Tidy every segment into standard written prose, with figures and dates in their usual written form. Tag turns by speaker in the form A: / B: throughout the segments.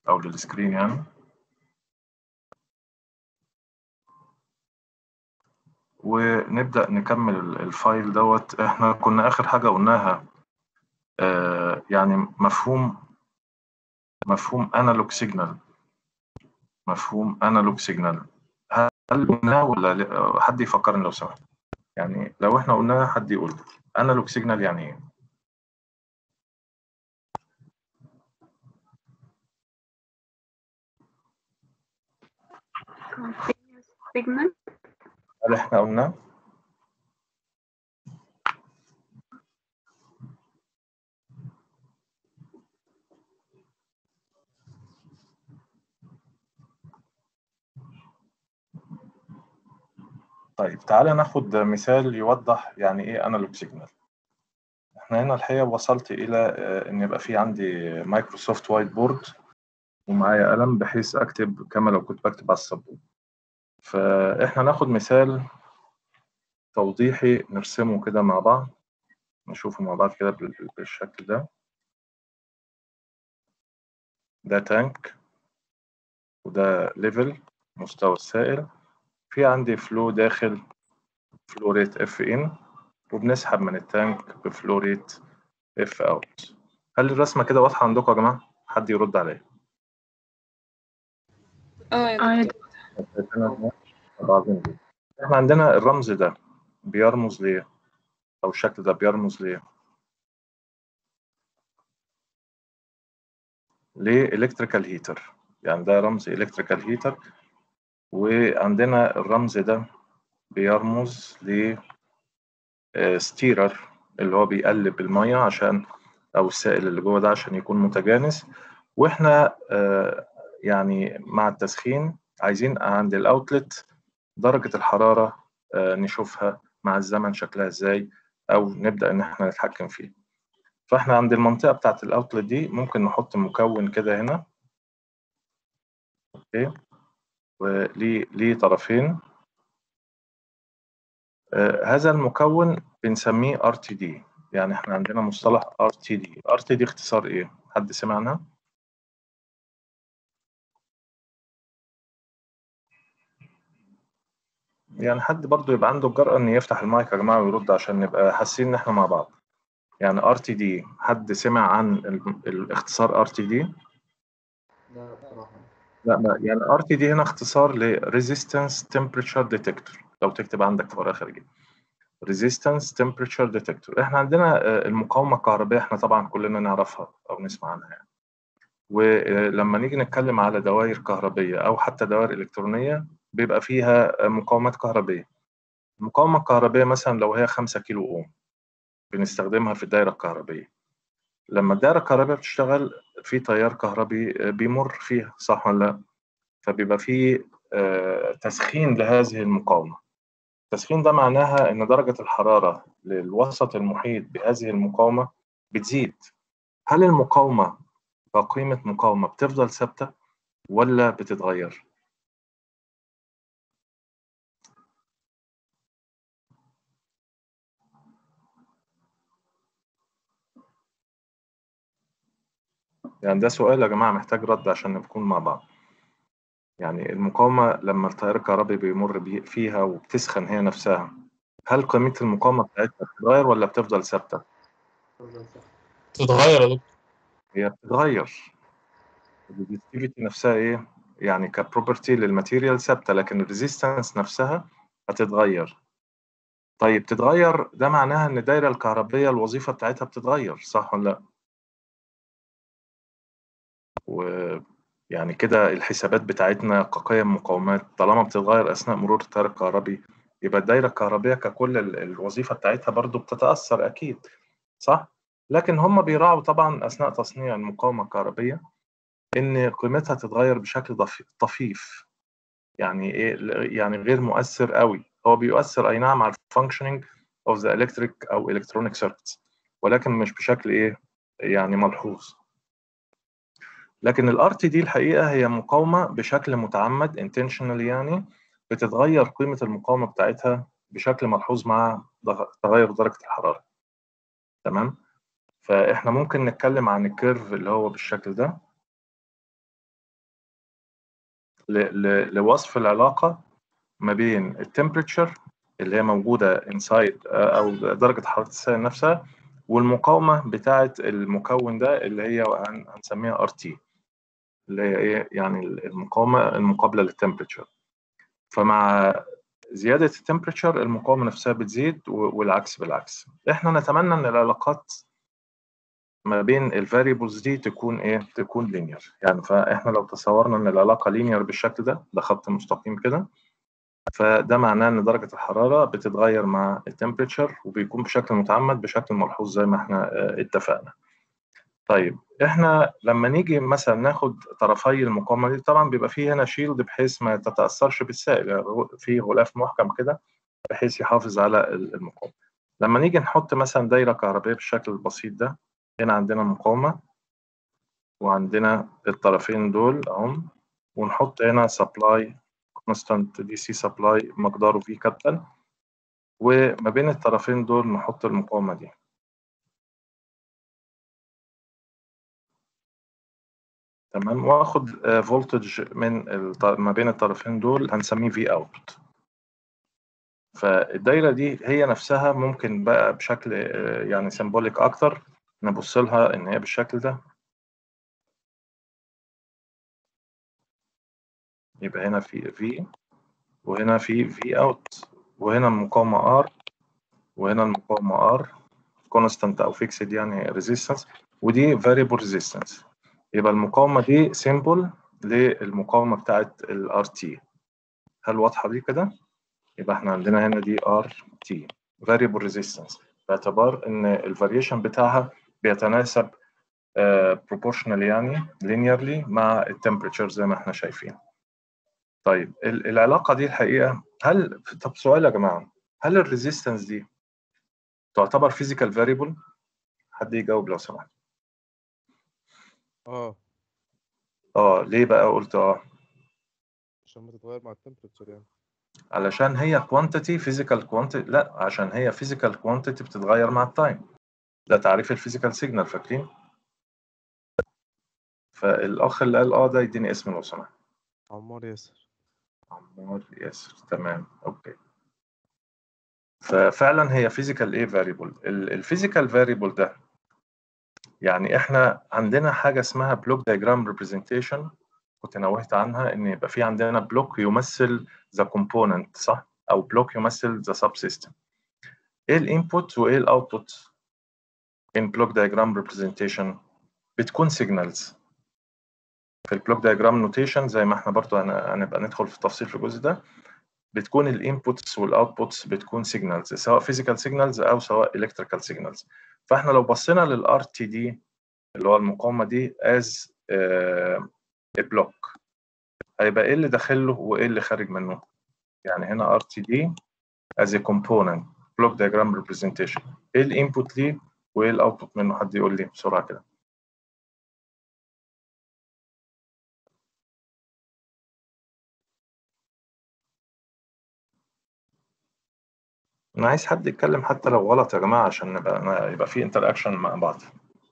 A: او للسكرين يعني. ونبدأ نكمل الفايل دوت. احنا كنا اخر حاجة قلناها يعني مفهوم انالوج سيجنال. مفهوم انالوج سيجنال هل قلناه ولا حد يفكرني لو سمحت؟ يعني لو احنا قلناه حد يقول لي انالوج سيجنال يعني ايه؟
B: continuous signal.
A: هل احنا قلناه؟ طيب تعالى ناخد مثال يوضح يعني ايه انالوج سيجنال. احنا هنا الحقيقة وصلت الى ان يبقى في عندي مايكروسوفت وايت بورد ومعايا قلم بحيث اكتب كما لو كنت بكتب على السبورة. فاحنا ناخد مثال توضيحي نرسمه كده مع بعض، نشوفه مع بعض كده بالشكل ده. ده تانك وده ليفل مستوى السائل، في عندي فلو داخل فلو ريت اف ان، وبنسحب من التانك بفلو ريت اف اوت. هل الرسمه كده واضحه عندكم يا جماعه؟ حد يرد عليا.
B: يا دكتور.
A: احنا عندنا الرمز ده بيرمز ليه، او الشكل ده بيرمز ليه؟ الكتريكال هيتر، يعني ده رمز الكتريكال هيتر. وعندنا الرمز ده بيرمز ل ستيرر اللي هو بيقلب الميه عشان، او السائل اللي جوه ده عشان يكون متجانس. واحنا يعني مع التسخين عايزين عند الاوتلت درجة الحرارة نشوفها مع الزمن شكلها ازاي، او نبدأ ان احنا نتحكم فيه. فاحنا عند المنطقة بتاعت الاوتلت دي ممكن نحط مكون كده هنا، اوكي، وليه طرفين. هذا المكون بنسميه RTD. يعني احنا عندنا مصطلح RTD اختصار ايه؟ حد سمع عنها؟ يعني حد برضو يبقى عنده الجرأة ان يفتح المايك يا جماعة ويرد عشان نبقى حاسين ان احنا مع بعض. يعني RTD حد سمع عن الاختصار RTD؟
C: لا بصراحة.
A: لا يعني RTD هنا اختصار ل Resistance Temperature Detector. لو تكتب عندك في ورقة خارجية Resistance Temperature Detector. احنا عندنا المقاومة الكهربائية، احنا طبعا كلنا نعرفها او نسمع عنها يعني. ولما نيجي نتكلم على دوائر كهربية او حتى دوائر الكترونية بيبقى فيها مقاومات كهربية. المقاومة الكهربائية مثلا لو هي 5 كيلو اوم بنستخدمها في الدائرة الكهربية. لما الدائرة الكهربائية بتشتغل في تيار كهربي بيمر فيها، صح ولا لا؟ فبيبقى فيه تسخين لهذه المقاومة. التسخين ده معناها إن درجة الحرارة للوسط المحيط بهذه المقاومة بتزيد. هل المقاومة كقيمة مقاومة بتفضل ثابتة ولا بتتغير؟ يعني ده سؤال يا جماعة محتاج رد عشان نكون مع بعض. يعني المقاومة لما التيار الكهربي بيمر فيها وبتسخن هي نفسها، هل قيمة المقاومة بتاعتها بتتغير ولا بتفضل ثابتة؟
D: تتغير يا دكتور.
A: هي بتتغير. الريزستيفيتي نفسها ايه؟ يعني كبروبرتي للماتيريال ثابتة، لكن الريزيستنس نفسها هتتغير. طيب تتغير ده معناها ان الدايرة الكهربية الوظيفة بتاعتها بتتغير، صح ولا لا؟ ويعني كده الحسابات بتاعتنا كقيم مقاومات طالما بتتغير أثناء مرور التيار الكهربي، يبقى الدايرة الكهربية ككل الوظيفة بتاعتها برضو بتتأثر أكيد، صح؟ لكن هم بيراعوا طبعا أثناء تصنيع المقاومة الكهربية إن قيمتها تتغير بشكل طفيف. يعني إيه؟ يعني غير مؤثر قوي. هو بيؤثر أي نعم على الفانكشنينج of the electric أو electronic circuits، ولكن مش بشكل إيه؟ يعني ملحوظ. لكن الار تي دي الحقيقه هي مقاومه بشكل متعمد intentionally، يعني بتتغير قيمه المقاومه بتاعتها بشكل ملحوظ مع تغير درجه الحراره. تمام. فاحنا ممكن نتكلم عن الكيرف اللي هو بالشكل ده. لوصف العلاقة ما بين التمبريتشر اللي هي موجودة انسايد أو درجة حرارة السائل نفسها والمقاومة بتاعة المكون ده اللي هي هنسميها RT اللي هي إيه يعني المقاومة المقابلة للتمبريتشر. فمع زيادة التمبريتشر المقاومة نفسها بتزيد والعكس بالعكس. احنا نتمنى ان العلاقات ما بين الفاريبلز دي تكون ايه؟ تكون لينير. يعني فاحنا لو تصورنا ان العلاقة لينير بالشكل ده خط مستقيم كده، فده معناه ان درجة الحرارة بتتغير مع التمبريتشر وبيكون بشكل متعمد بشكل ملحوظ زي ما احنا اتفقنا. طيب احنا لما نيجي مثلا ناخد طرفي المقاومه دي طبعا بيبقى فيه هنا شيلد بحيث ما تتاثرش بالسائل، يعني في غلاف محكم كده بحيث يحافظ على المقاومه. لما نيجي نحط مثلا دايره كهربائيه بالشكل البسيط ده، هنا عندنا مقاومه وعندنا الطرفين دول اهم، ونحط هنا سبلاي كونستانت دي سي سبلاي مقداره في كابيتال، وما بين الطرفين دول نحط المقاومه دي. تمام، واخد فولتج من ما بين الطرفين دول هنسميه في اوت. فالدايره دي هي نفسها ممكن بقى بشكل يعني سيمبوليك اكتر نبص لها ان هي بالشكل ده. يبقى هنا في وهنا في اوت، وهنا المقاومه ار وهنا المقاومه ار كونستانت او فيكسد يعني ريزيستنس، ودي فاريبل ريزيستنس. يبقى المقاومه دي سيمبل للمقاومه بتاعت الار تي. هل واضحه دي كده؟ يبقى احنا عندنا هنا دي ار تي variable resistance باعتبار ان الفاريشن بتاعها بيتناسب proportional يعني linearly مع التمبريتشر زي ما احنا شايفين. طيب العلاقة دي الحقيقة طب سؤال يا جماعة، هل الريزيستنس دي تعتبر physical variable؟ حد يجاوب لو سمحت. ليه بقى قلت
D: عشان بتتغير مع التمبريتشر يعني.
A: علشان هي quantity physical quantity، لا عشان هي physical quantity بتتغير مع التايم. ده تعريف الفيزيكال سيجنال فاكرين؟ فالاخ اللي قال ده يديني اسم لو سمحت.
D: عمار ياسر.
A: عمار ياسر، تمام اوكي. ففعلا هي فيزيكال ايه فاريبل. الفيزيكال فاريبل ده يعني احنا عندنا حاجه اسمها بلوك دايجرام ريبريزنتيشن، كنت نوهت عنها ان يبقى في عندنا بلوك يمثل ذا كومبوننت صح، او بلوك يمثل ذا سب سيستم. ايه الانبوت وايه الاوتبوت ان بلوك دايجرام ريبريزنتيشن؟ بتكون سيجنالز. في البلوك دايجرام نوتيشن زي ما احنا برضو هنبقى ندخل في التفصيل في الجزء ده، بتكون الانبوتس والاوتبوتس بتكون سيجنالز، سواء فيزيكال سيجنالز او سواء الكتريكال سيجنالز. فاحنا لو بصينا للار تي دي اللي هو المقاومه دي از بلوك، هيبقى ايه اللي داخل له وايه اللي خارج منه؟ يعني هنا ار تي دي از كومبوننت بلوك دايجرام ريبريزنتيشن، ايه الانبوت ليه وايه الاوتبوت منه؟ حد يقول لي بسرعه كده. انا عايز حد يتكلم حتى لو غلط يا جماعه عشان يبقى في انتر اكشن مع بعض.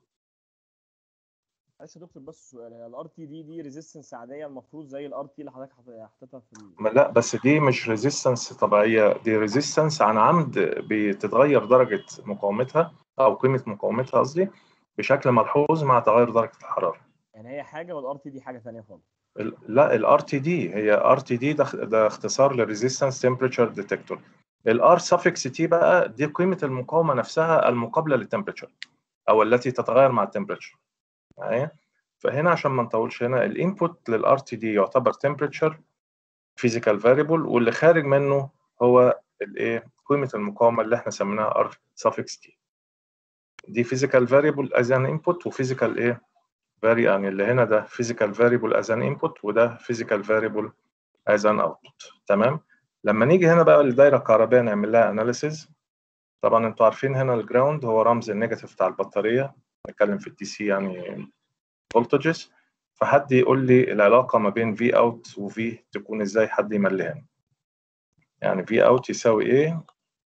E: معلش يا دكتور بس سؤال، هي الار تي دي ريزيستنس عاديه المفروض زي الار تي اللي حضرتك حاططها في
A: لا بس دي مش ريزيستنس طبيعيه، دي ريزيستنس عن عمد بتتغير درجه مقاومتها او قيمه مقاومتها قصدي بشكل ملحوظ مع تغير درجه الحراره.
E: يعني هي حاجه والار تي دي حاجه ثانيه خالص.
A: لا الار تي دي هي ار تي دي ده اختصار لريزيستنس تمبريتشر ديتكتور. الار سفكس تي بقى دي قيمه المقاومه نفسها المقابله للتمبريتشر او التي تتغير مع التمبريتشر. معايا؟ فهنا عشان ما نطولش، هنا الانبوت للار تي دي يعتبر تمبريتشر فيزيكال فاريبل، واللي خارج منه هو الايه؟ قيمه المقاومه اللي احنا سميناها ار سفكس تي. دي فيزيكال فاريبل از ان انبوت وفيزيكال ايه؟ يعني اللي هنا ده physical variable as an input وده physical variable as an output. تمام. لما نيجي هنا بقى للدايره الكهربائيه نعمل لها اناليسيز. طبعا انتوا عارفين هنا الجراوند هو رمز النيجاتيف بتاع البطاريه، نتكلم في الدي سي يعني فولتجز. فحد يقول لي العلاقه ما بين في اوت وفي تكون ازاي؟ حد يمليها يعني في اوت يساوي ايه؟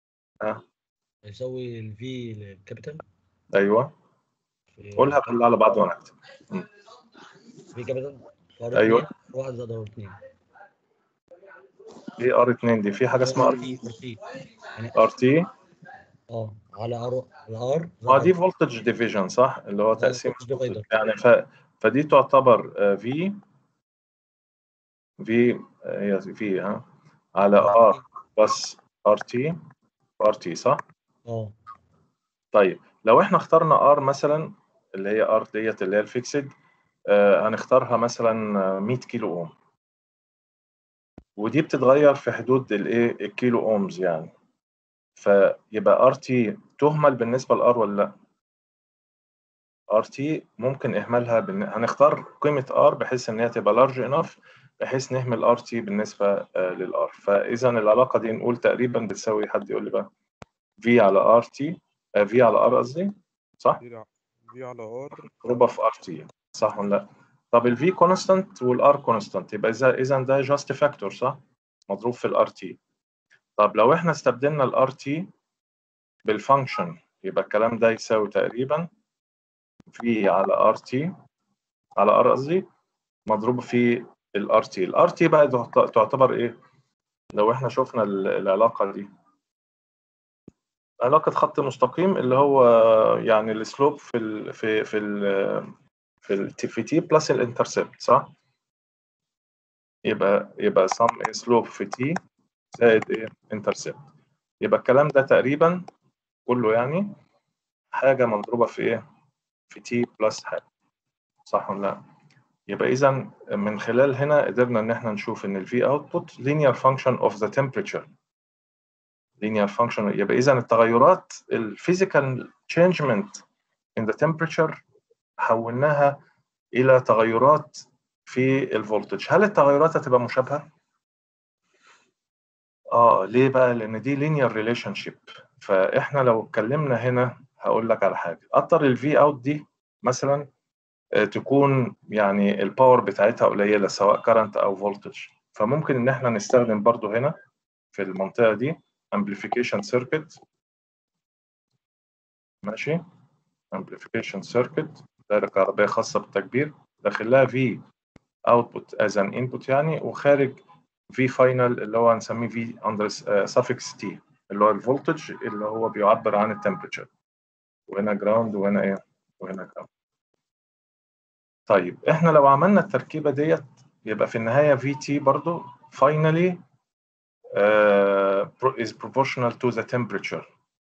F: يساوي الفي الكابيتال.
A: ايوه قولها كلها على بعض وانا اكتب.
F: في كابيتال ار 2
A: ايوه
F: 1 زائد ار 2
A: ايه ار 2 دي؟ في حاجه اسمها ار
F: RT يعني
A: ار تي.
F: على ار
A: دي فولتج ديفيجن صح، اللي هو تقسيم
F: voltage divider.
A: يعني فدي تعتبر في هي في على ار بس ار تي صح. طيب لو احنا اخترنا ار مثلا، اللي هي ار ديت اللي هي الفيكسد، هنختارها مثلا 100 كيلو اوم، ودي بتتغير في حدود الايه الكيلو اومز يعني. فيبقى ار تي تهمل بالنسبه لار ولا لا؟ ار تي ممكن اهمالها هنختار قيمه ار بحيث ان هي تبقى لارج انف بحيث نهمل ار تي بالنسبه للار. فاذا العلاقه دي نقول تقريبا بتساوي، حد يقول لي بقى، في على ار تي، في على ار قصدي صح؟
D: في على ار
A: مضروبه في ار تي صح ولا لا؟ طب الفي كونستانت والار كونستانت، يبقى اذا ده جاست فاكتور صح؟ مضروب في الار تي. طب لو احنا استبدلنا الار تي بالفانكشن، يبقى الكلام ده يساوي تقريبا في على ار تي على ار قصدي مضروب في الار تي. الار تي بقى تعتبر ايه؟ لو احنا شفنا العلاقه دي، علاقه خط مستقيم اللي هو يعني السلوب في تي بلس الانترسبت صح؟ يبقى سم سلوب في تي زائد ايه انترسبت. يبقى الكلام ده تقريبا كله يعني حاجه مضروبه في ايه؟ في تي بلس حاجه صح ولا لا؟ يبقى اذا من خلال هنا قدرنا ان احنا نشوف ان الفي اوتبوت linear function of the temperature. linear function يبقى اذا التغيرات الفيزيكال changement in the temperature حولناها الى تغيرات في الفولتج. هل التغيرات هتبقى مشابهه؟ ليه بقى؟ لان دي linear relationship. فاحنا لو اتكلمنا هنا هقول لك على حاجه، اقدر الفي اوت دي مثلا تكون يعني الباور بتاعتها قليله سواء كارنت او فولتج، فممكن ان احنا نستخدم برضو هنا في المنطقه دي amplification circuit. ماشي، amplification circuit دايره كهربائيه خاصه بالتكبير، داخل لها في output as an input يعني، وخارج في final اللي هو هنسميه في under suffix t اللي هو الفولتج اللي هو بيعبر عن التمبريتشر، وهنا جراوند وهنا ايه وهنا جراوند. طيب احنا لو عملنا التركيبه ديت يبقى في النهايه في تي برضو finally is proportional to the temperature.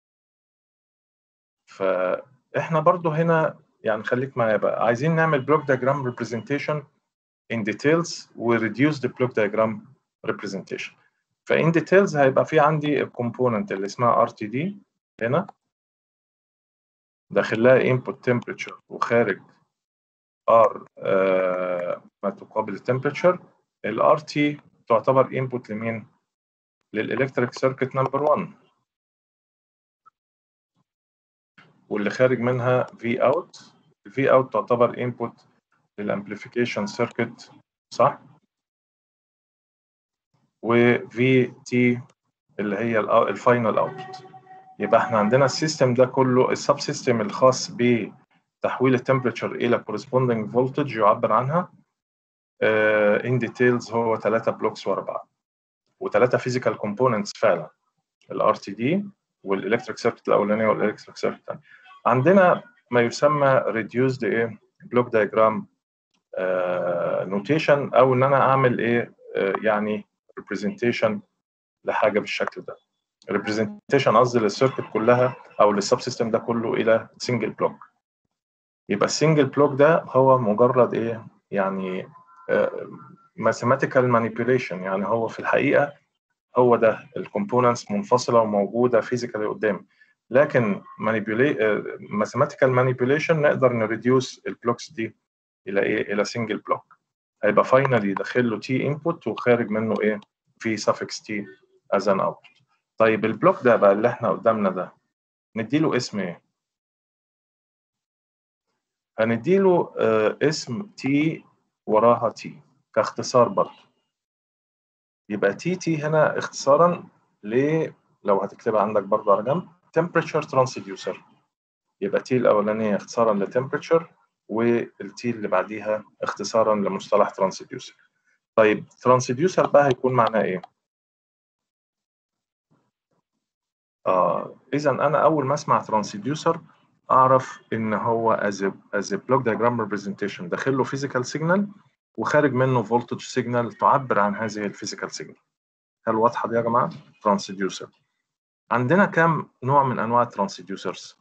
A: فاحنا برضو هنا يعني خليك معايا بقى، عايزين نعمل block diagram representation in details و reduce the block diagram representation. فin details هيبقى في عندي الكومبوننت اللي اسمها RTD هنا داخل لها input temperature وخارج R ما تقابل التمبريتشر. ال RT تعتبر input لمين؟ للإلكتريك سيركت نمبر 1، واللي خارج منها في اوت. الفي اوت تعتبر انبوت للامبليفيكيشن سيركت صح، وفي تي اللي هي الفاينل اوتبوت. يبقى احنا عندنا السيستم ده كله، السب سيستم الخاص بتحويل التمبريتشر الى كورسبوندينج فولتج يعبر عنها ان ديتيلز هو 3 بلوكس ورا بعض وثلاثه فيزيكال كومبوننتس فعلا، الار تي دي والالكتريك سيركت الاولانيه والالكتريك سيركت الثانيه. عندنا ما يسمى reduced ايه بلوك دايجرام نوتيشن، او ان انا اعمل ايه يعني ريبريزنتيشن لحاجه بالشكل ده. ريبريزنتيشن قصدي للسيركت كلها او للسب سيستم ده كله الى سنجل بلوك. يبقى السنجل بلوك ده هو مجرد ايه يعني ماثيماتيكال مانيبيوليشن، يعني هو في الحقيقه هو ده الكومبوننتس منفصله وموجوده فيزيكالي قدامي، لكن ماثيماتيكال مانيبيوليشن نقدر نريديوس البلوكس دي الى ايه؟ الى سنجل بلوك. هيبقى فاينلي داخل له تي انبوت وخارج منه ايه؟ في suffix تي از ان اوت. طيب البلوك ده بقى اللي احنا قدامنا ده نديله اسم ايه؟ هنديله اسم تي وراها تي كاختصار برضه. يبقى تي هنا اختصارا ل، لو هتكتبها عندك برضه على جنب، temperature transducer. يبقى تي الاولانيه اختصارا لتمبريتشر، والتي اللي بعديها اختصارا لمصطلح ترانسديوسر. طيب ترانسديوسر بقى هيكون معناه ايه؟ اذا انا اول ما اسمع ترانسديوسر اعرف ان هو از بلوك دايجرام ريبريزنتيشن داخل له فيزيكال سيجنال وخارج منه فولتج سيجنال تعبر عن هذه الفيزيكال سيجنال. هل واضحه دي يا جماعه؟ ترانسديوسر عندنا كام نوع من انواع الترانسديوسرز؟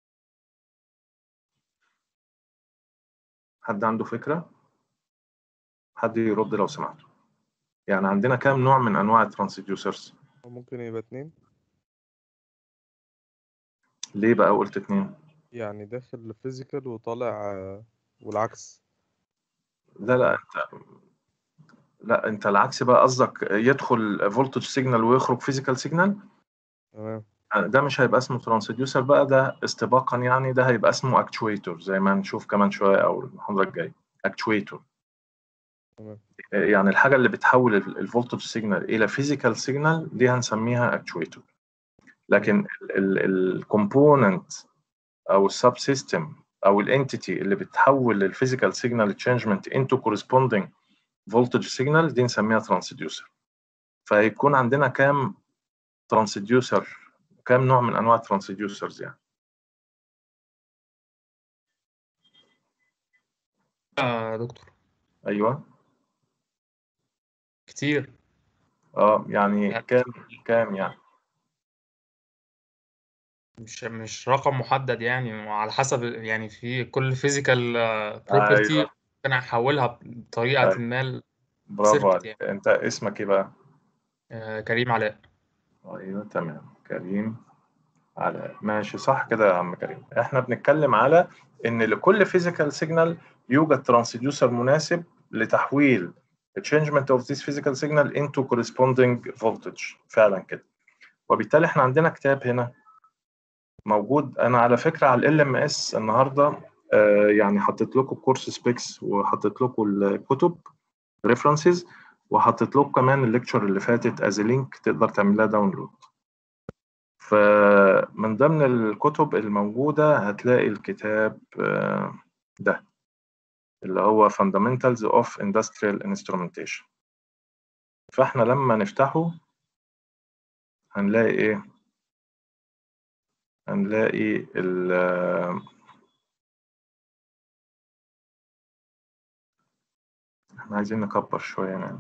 A: حد عنده فكره؟ حد يرد لو سمحت. يعني عندنا كام نوع من انواع الترانسديوسرز؟
D: ممكن يبقى 2.
A: ليه بقى قلت 2؟
D: يعني داخل فيزيكال وطالع والعكس.
A: لا انت العكس بقى، قصدك يدخل فولتج سيجنال ويخرج فيزيكال سيجنال.
D: تمام.
A: ده مش هيبقى اسمه ترانسديوسر بقى، ده استباقا يعني ده هيبقى اسمه اكتويتور زي ما هنشوف كمان شويه او المحاضره الجايه. اكتويتور
D: تمام.
A: يعني الحاجه اللي بتحول الفولتج سيجنال الى فيزيكال سيجنال دي هنسميها اكتويتور. لكن الكومبوننت او السب سيستم او الانتيتي اللي بتحول الفيزيكال سيجنال تشينجمنت انتو كورسبوندينج فولتج سيجنال دي نسميها ترانسديوسر. فهيكون عندنا كام ترانسديوسر، كام نوع من انواع الترانسديوسرز يعني؟
G: دكتور
A: ايوه
G: كتير.
A: يعني
G: يعني
A: كام يعني؟
G: مش رقم محدد يعني، وعلى حسب يعني في كل فيزيكال بروبرتي
A: ايوه
G: ممكن احولها بطريقة
A: أيوة.
G: ما
A: برافو
G: لسيركت
A: عليك.
G: يعني.
A: انت اسمك ايه بقى؟
G: كريم علاء.
A: ايوه تمام، كريم علاء. ماشي صح كده يا عم كريم. احنا بنتكلم على ان لكل فيزيكال سيجنال يوجد ترانسديوسر مناسب لتحويل changement of this physical signal into corresponding voltage. فعلا كده. وبالتالي احنا عندنا كتاب هنا موجود. انا على فكره على ال ام اس النهارده يعني حطيت لكم كورس سبيكس وحطيت لكم الكتب ريفرنسز وحطيت لكم كمان الليكتشر اللي فاتت از لينك تقدر تعمل لها داونلود. فمن ضمن الكتب الموجوده هتلاقي الكتاب ده اللي هو Fundamentals of Industrial Instrumentation. فاحنا لما نفتحه هنلاقي ايه؟ هنلاقي احنا عايزين نكبر شوية يعني.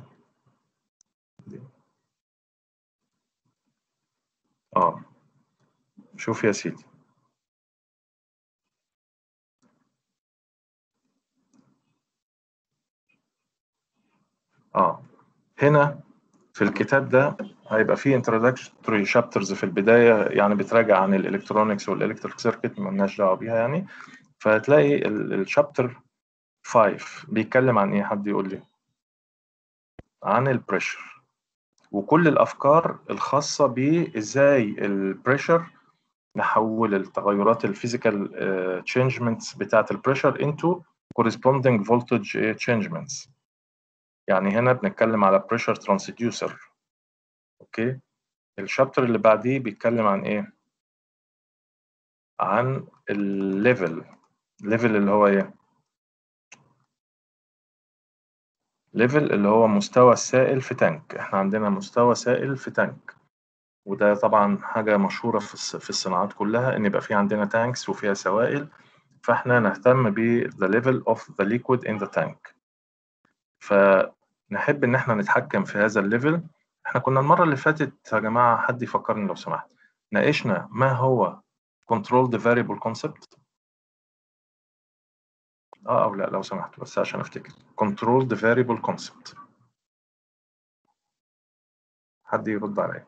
A: شوف يا سيدي، هنا في الكتاب ده هيبقى فيه introductory chapters في البداية، يعني بتراجع عن الالكترونكس والالكتريك سيركت مالناش دعوة بيها يعني. فهتلاقي الشابتر 5 بيتكلم عن ايه؟ حد يقول لي؟ عن البريشر وكل الافكار الخاصة بازاي البريشر نحول التغيرات الفيزيكال changements بتاعة البريشر into corresponding voltage changements. يعني هنا بنتكلم على pressure transducer. اوكي، الشابتر اللي بعديه بيتكلم عن ايه؟ عن الليفل اللي هو ايه؟ ليفل اللي هو مستوى السائل في تانك. احنا عندنا مستوى سائل في تانك، وده طبعا حاجة مشهورة في الصناعات كلها ان يبقى في عندنا تانكس وفيها سوائل، فاحنا نهتم ب the level of the liquid in the tank. فنحب ان احنا نتحكم في هذا الليفل. احنا كنا المرة اللي فاتت يا جماعة، حد يفكرني لو سمحت، ناقشنا ما هو control the variable concept. او لا لو سمحت بس عشان افتكر. control the variable concept. حد يرد عليا.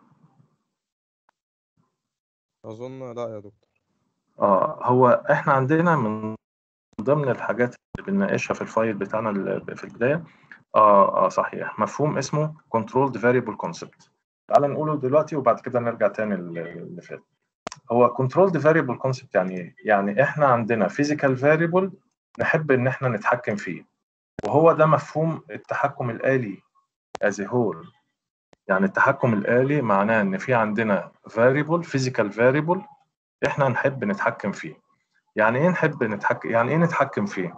D: أظن لا يا دكتور.
A: هو احنا عندنا من ضمن الحاجات اللي بنناقشها في الفايل بتاعنا في البداية صحيح، مفهوم اسمه control the variable concept. تعال نقوله دلوقتي وبعد كده نرجع تاني اللي فات. هو control the variable concept يعني ايه؟ يعني احنا عندنا physical variable نحب ان احنا نتحكم فيه، وهو ده مفهوم التحكم الآلي as a whole. يعني التحكم الآلي معناه ان في عندنا variable physical variable احنا نحب نتحكم فيه. يعني ايه نحب نتحكم؟ يعني ايه نتحكم فيه؟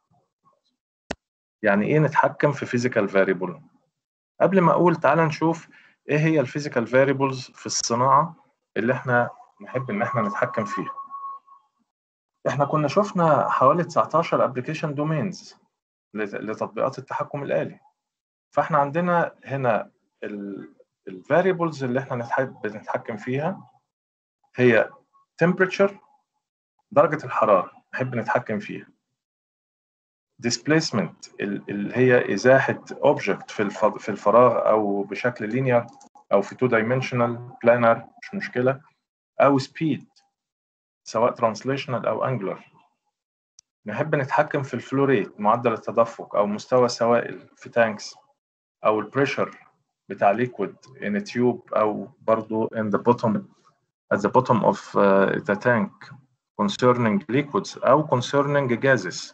A: يعني ايه نتحكم في physical variable؟ قبل ما اقول تعال نشوف ايه هي الفيزيكال variables في الصناعة اللي احنا نحب ان احنا نتحكم فيها. احنا كنا شفنا حوالي 19 ابلكيشن دومينز لتطبيقات التحكم الآلي. فاحنا عندنا هنا الفاريبلز اللي احنا بنتحكم فيها هي temperature، درجة الحرارة نحب نتحكم فيها. displacement اللي هي إزاحة object في الفراغ أو بشكل linear أو في 2 dimensional planar مش مشكلة، أو speed سواء translational أو angular. نحب نتحكم في الفلو ريت، معدل التدفق أو مستوى السوائل في تانكس، أو البريشر بتاع liquid in a tube أو برضو at the bottom of the tank concerning liquids أو concerning gases.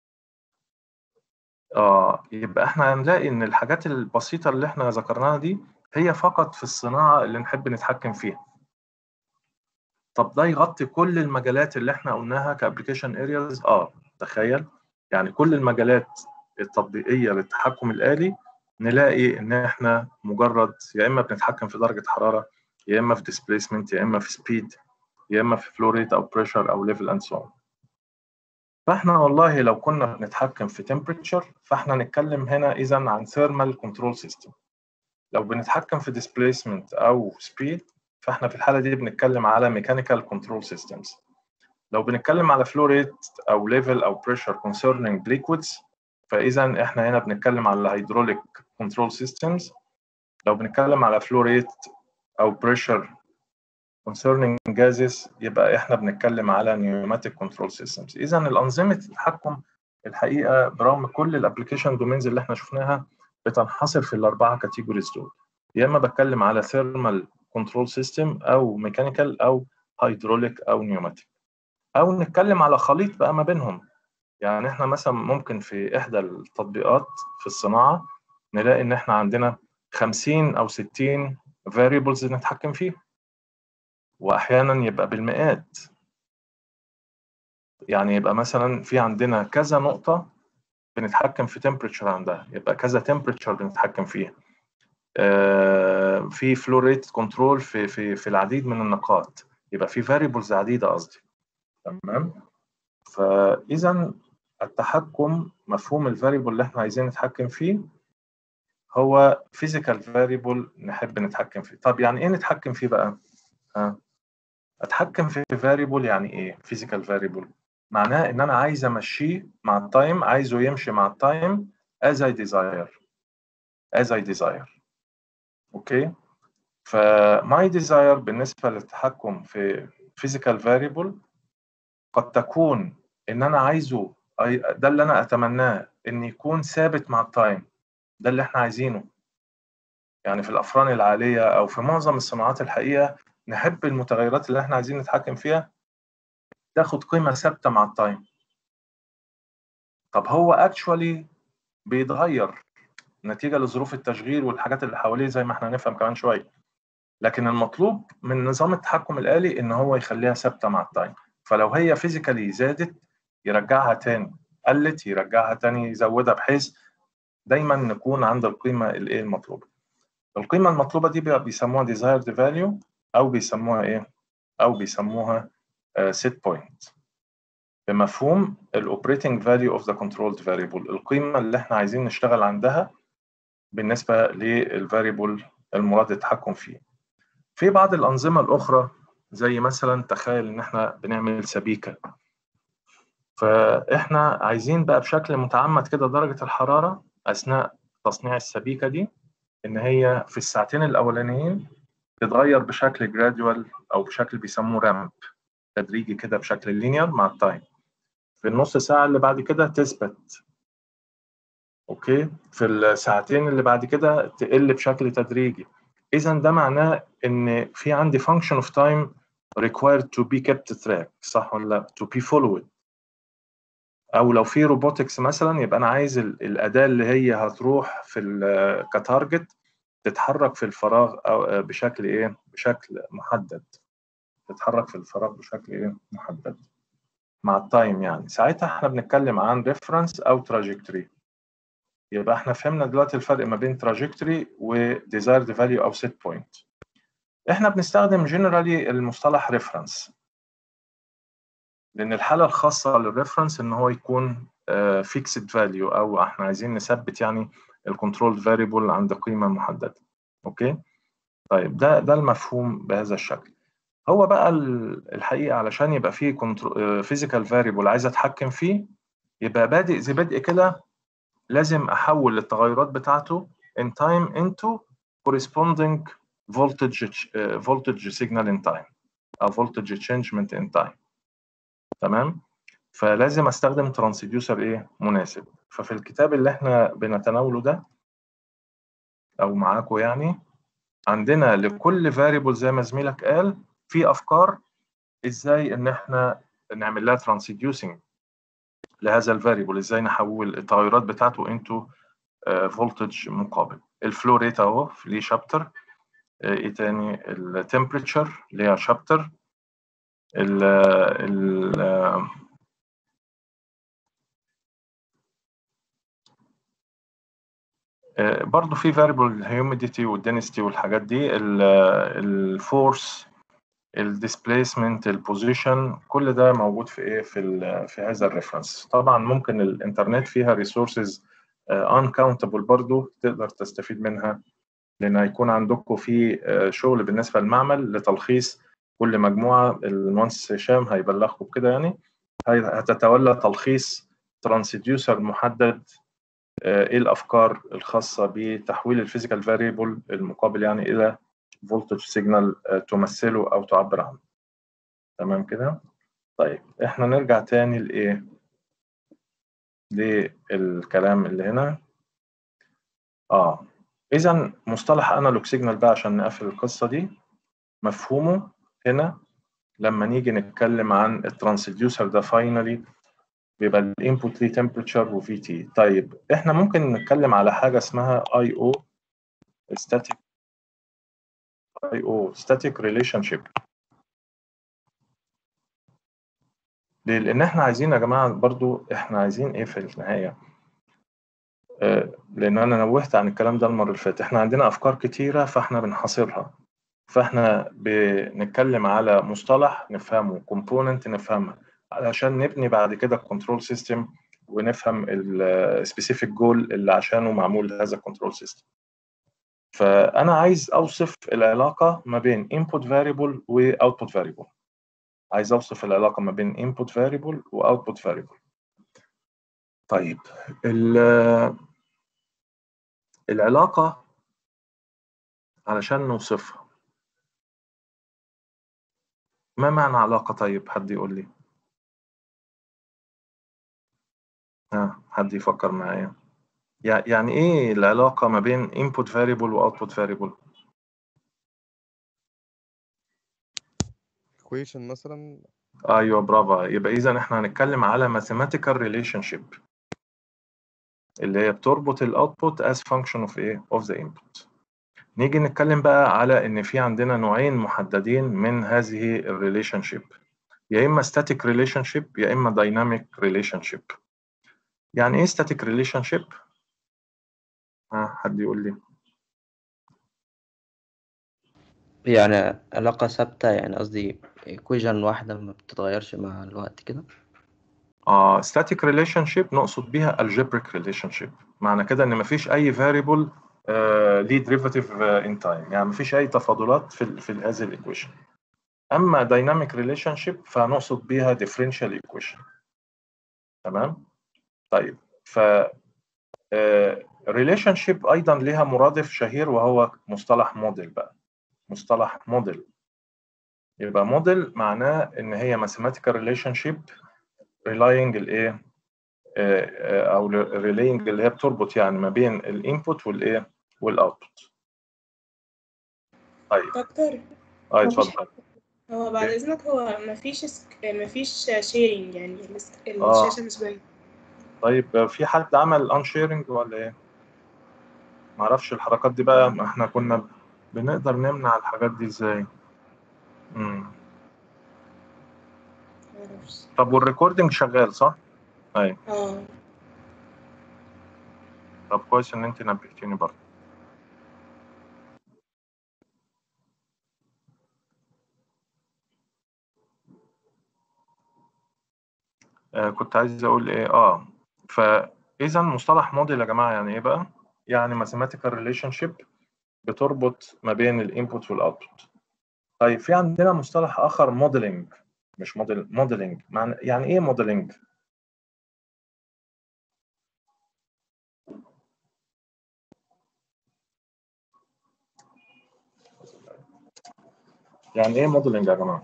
A: يبقى احنا هنلاقي ان الحاجات البسيطة اللي احنا ذكرناها دي هي فقط في الصناعة اللي نحب نتحكم فيها. طب ده يغطي كل المجالات اللي احنا قلناها كابليكيشن ارياز؟ تخيل يعني كل المجالات التطبيقية للتحكم الآلي نلاقي ان احنا مجرد يا اما بنتحكم في درجة حرارة، يا اما في displacement، يا اما في speed، يا اما في flow rate او pressure او level and so on. فاحنا والله لو كنا بنتحكم في temperature فاحنا نتكلم هنا اذا عن thermal control system. لو بنتحكم في displacement او speed فاحنا في الحالة دي بنتكلم على mechanical control systems. لو بنتكلم على flow rate او level او pressure concerning liquids فاذا احنا هنا بنتكلم على hydraulic control systems. لو بنتكلم على flow rate او pressure concerning gases يبقى احنا بنتكلم على pneumatic control systems. اذا الانظمه التحكم الحقيقه برغم كل الابلكيشن دومينز اللي احنا شفناها بتنحصر في الاربعه كاتيجوريز دول، يا اما بتكلم على thermal control system او mechanical او hydraulic او pneumatic، او نتكلم على خليط بقى ما بينهم. يعني احنا مثلا ممكن في احدى التطبيقات في الصناعه نلاقي ان احنا عندنا 50 او 60 variables نتحكم فيها، واحيانا يبقى بالمئات. يعني يبقى مثلا في عندنا كذا نقطة بنتحكم في temperature عندها، يبقى كذا temperature بنتحكم فيها. في flow rate control في العديد من النقاط، يبقى في variables عديدة قصدي. تمام. فإذا التحكم مفهوم الفاريبل اللي احنا عايزين نتحكم فيه هو physical variable نحب نتحكم فيه. طب يعني ايه نتحكم فيه بقى؟ اتحكم في variable يعني ايه physical variable؟ معناه ان انا عايز امشيه مع التايم، عايزه يمشي مع التايم as I desire. اوكي. فماي desire بالنسبه للتحكم في physical variable قد تكون ان انا عايزه، ده اللي انا اتمناه ان يكون ثابت مع التايم، ده اللي احنا عايزينه. يعني في الافران العاليه او في معظم الصناعات الحقيقه نحب المتغيرات اللي احنا عايزين نتحكم فيها تاخد قيمه ثابته مع التايم. طب هو اكشوالي بيتغير نتيجه لظروف التشغيل والحاجات اللي حواليه زي ما احنا هنفهم كمان شويه، لكن المطلوب من نظام التحكم الآلي ان هو يخليها ثابته مع التايم. فلو هي فيزيكالي زادت يرجعها تاني، قلت يرجعها تاني، يزودها، بحيث دايما نكون عند القيمه الايه المطلوبه. القيمه المطلوبه دي بيسموها desired value او بيسموها ايه؟ او بيسموها set point بمفهوم الاوبريتنج فاليو اوف ذا كنترولد فاريبل، القيمه اللي احنا عايزين نشتغل عندها بالنسبه للفاريبل المراد التحكم فيه. في بعض الانظمه الاخرى زي مثلا تخيل ان احنا بنعمل سبيكه، فاحنا عايزين بقى بشكل متعمد كده درجه الحراره اثناء تصنيع السبيكه دي ان هي في الساعتين الاولانيين تتغير بشكل جراديوال او بشكل بيسموه رامب تدريجي كده بشكل لينير مع التايم. في النص ساعة اللي بعد كده تثبت، اوكي، في الساعتين اللي بعد كده تقل بشكل تدريجي. اذا ده معناه ان في عندي function of time required to be kept track، صح ولا لا؟ to be followed. او لو في روبوتكس مثلا يبقى انا عايز الاداة اللي هي هتروح في كتارجت تتحرك في الفراغ او بشكل ايه؟ بشكل محدد، تتحرك في الفراغ بشكل ايه؟ محدد مع التايم. يعني ساعتها احنا بنتكلم عن ريفرنس او تراجكتوري. يبقى احنا فهمنا دلوقتي الفرق ما بين تراجكتوري وديزايرد فاليو او سيت بوينت. احنا بنستخدم جنرالي المصطلح ريفرنس، لان الحاله الخاصه للريفرنس ان هو يكون فيكسد فاليو، او احنا عايزين نثبت يعني الكنترول فاريبل عند قيمه محدده. اوكي، طيب ده المفهوم بهذا الشكل. هو بقى الحقيقه علشان يبقى فيه فيزيكال فاريبل عايز اتحكم فيه، يبقى بادئ زي بدء كده لازم احول التغيرات بتاعته in time into corresponding voltage signal in time او voltage changement in time. تمام، فلازم استخدم ترانسديوسر ايه مناسب. ففي الكتاب اللي احنا بنتناوله ده او معاكم يعني، عندنا لكل فاريبل زي ما زميلك قال في افكار ازاي ان احنا نعمل لها ترانسديوسنج لهذا الفاريبل، ازاي نحول التغيرات بتاعته انتو فولتج مقابل. الفلو ريت اهو ليه شابتر، ايه تاني، التمبريتشر ليها شابتر، برضو في variable الهيوميديتي والدنسيتي والحاجات دي، الفورس، الديسبيسمنت، البوزيشن، كل ده موجود في ايه في هذا الريفرنس. طبعا ممكن الانترنت فيها ريسورسز uncountable برضو تقدر تستفيد منها، لان هيكون عندكم في شغل بالنسبه للمعمل لتلخيص كل مجموعه. المهندس هشام هيبلغكم بكده يعني، هتتولى تلخيص ترانسديوسر محدد، ايه الافكار الخاصه بتحويل الفيزيكال فاريبل المقابل يعني الى فولتج سيجنال تمثله او تعبر عنه. تمام كده. طيب احنا نرجع تاني لايه، للكلام اللي هنا. اذا مصطلح انالوج سيجنال بقى عشان نقفل القصه دي، مفهومه هنا لما نيجي نتكلم عن الترانسديوسر ده فاينلي بيبقى الانبوت ليه تمبريتشر وفي تي. طيب احنا ممكن نتكلم على حاجه اسمها اي او ستاتيك ريليشن شيب. ليه؟ لان احنا عايزين يا جماعه برضو احنا عايزين ايه في النهايه، لان انا نوهت عن الكلام ده المره اللي فاتت، احنا عندنا افكار كتيره فاحنا بنحاصرها، فاحنا بنتكلم على مصطلح نفهمه، كومبوننت نفهمها، علشان نبني بعد كده كنترول سيستم ونفهم السبيسيفيك جول اللي عشانه معمول هذا الكنترول سيستم. فانا عايز اوصف العلاقه ما بين input variable و output variable، عايز اوصف العلاقه ما بين input variable و output variable. طيب العلاقه علشان نوصفها، ما معنى علاقه؟ طيب حد يقول لي، حد يفكر معايا، يعني ايه العلاقه ما بين input variable و output variable؟
D: equation مثلا.
A: ايوه برافو. يبقى اذا احنا هنتكلم على mathematical relationship اللي هي بتربط الاوتبوت as function of ايه of the input. نيجي نتكلم بقى على ان في عندنا نوعين محددين من هذه الريليشن شيب، يا اما static relationship يا اما dynamic relationship. يعني ايه static relationship؟ حد يقول لي.
C: يعني علاقة ثابتة، يعني قصدي equation واحدة ما بتتغيرش مع الوقت كده.
A: static relationship نقصد بيها algebraic relationship، معنى كده ان مفيش اي variable ليه derivative in time، يعني مفيش اي تفاضلات في هذه الايكويشن. اما dynamic relationship فنقصد بيها differential equation. تمام. طيب ف relationship ايضا لها مرادف شهير وهو مصطلح موديل بقى. مصطلح موديل، يبقى موديل معناه ان هي mathematical relationship relying الايه او ريلينج اللي هي بتربط يعني ما بين الانبوت والايه والاوتبوت. طيب
H: دكتور،
A: اتفضل.
H: هو بعد إذنك هو مفيش شيرنج، يعني
A: آه.
H: الشاشة مش باينة.
A: طيب في حد عمل انشيرنج ولا ايه؟ معرفش الحركات دي بقى، احنا كنا بنقدر نمنع الحاجات دي ازاي؟
H: معرفش.
A: طب والريكوردنج شغال صح؟ ايوه. طب كويس ان انت نبهتيني برضه. كنت عايز اقول ايه فاذا مصطلح موديل يا جماعه يعني ايه بقى؟ يعني mathematical relationship بتربط ما بين الانبوت والاوتبوت. طيب في عندنا مصطلح اخر موديلنج، مش موديلنج. يعني ايه موديلنج؟ يعني ايه موديلنج يا جماعه؟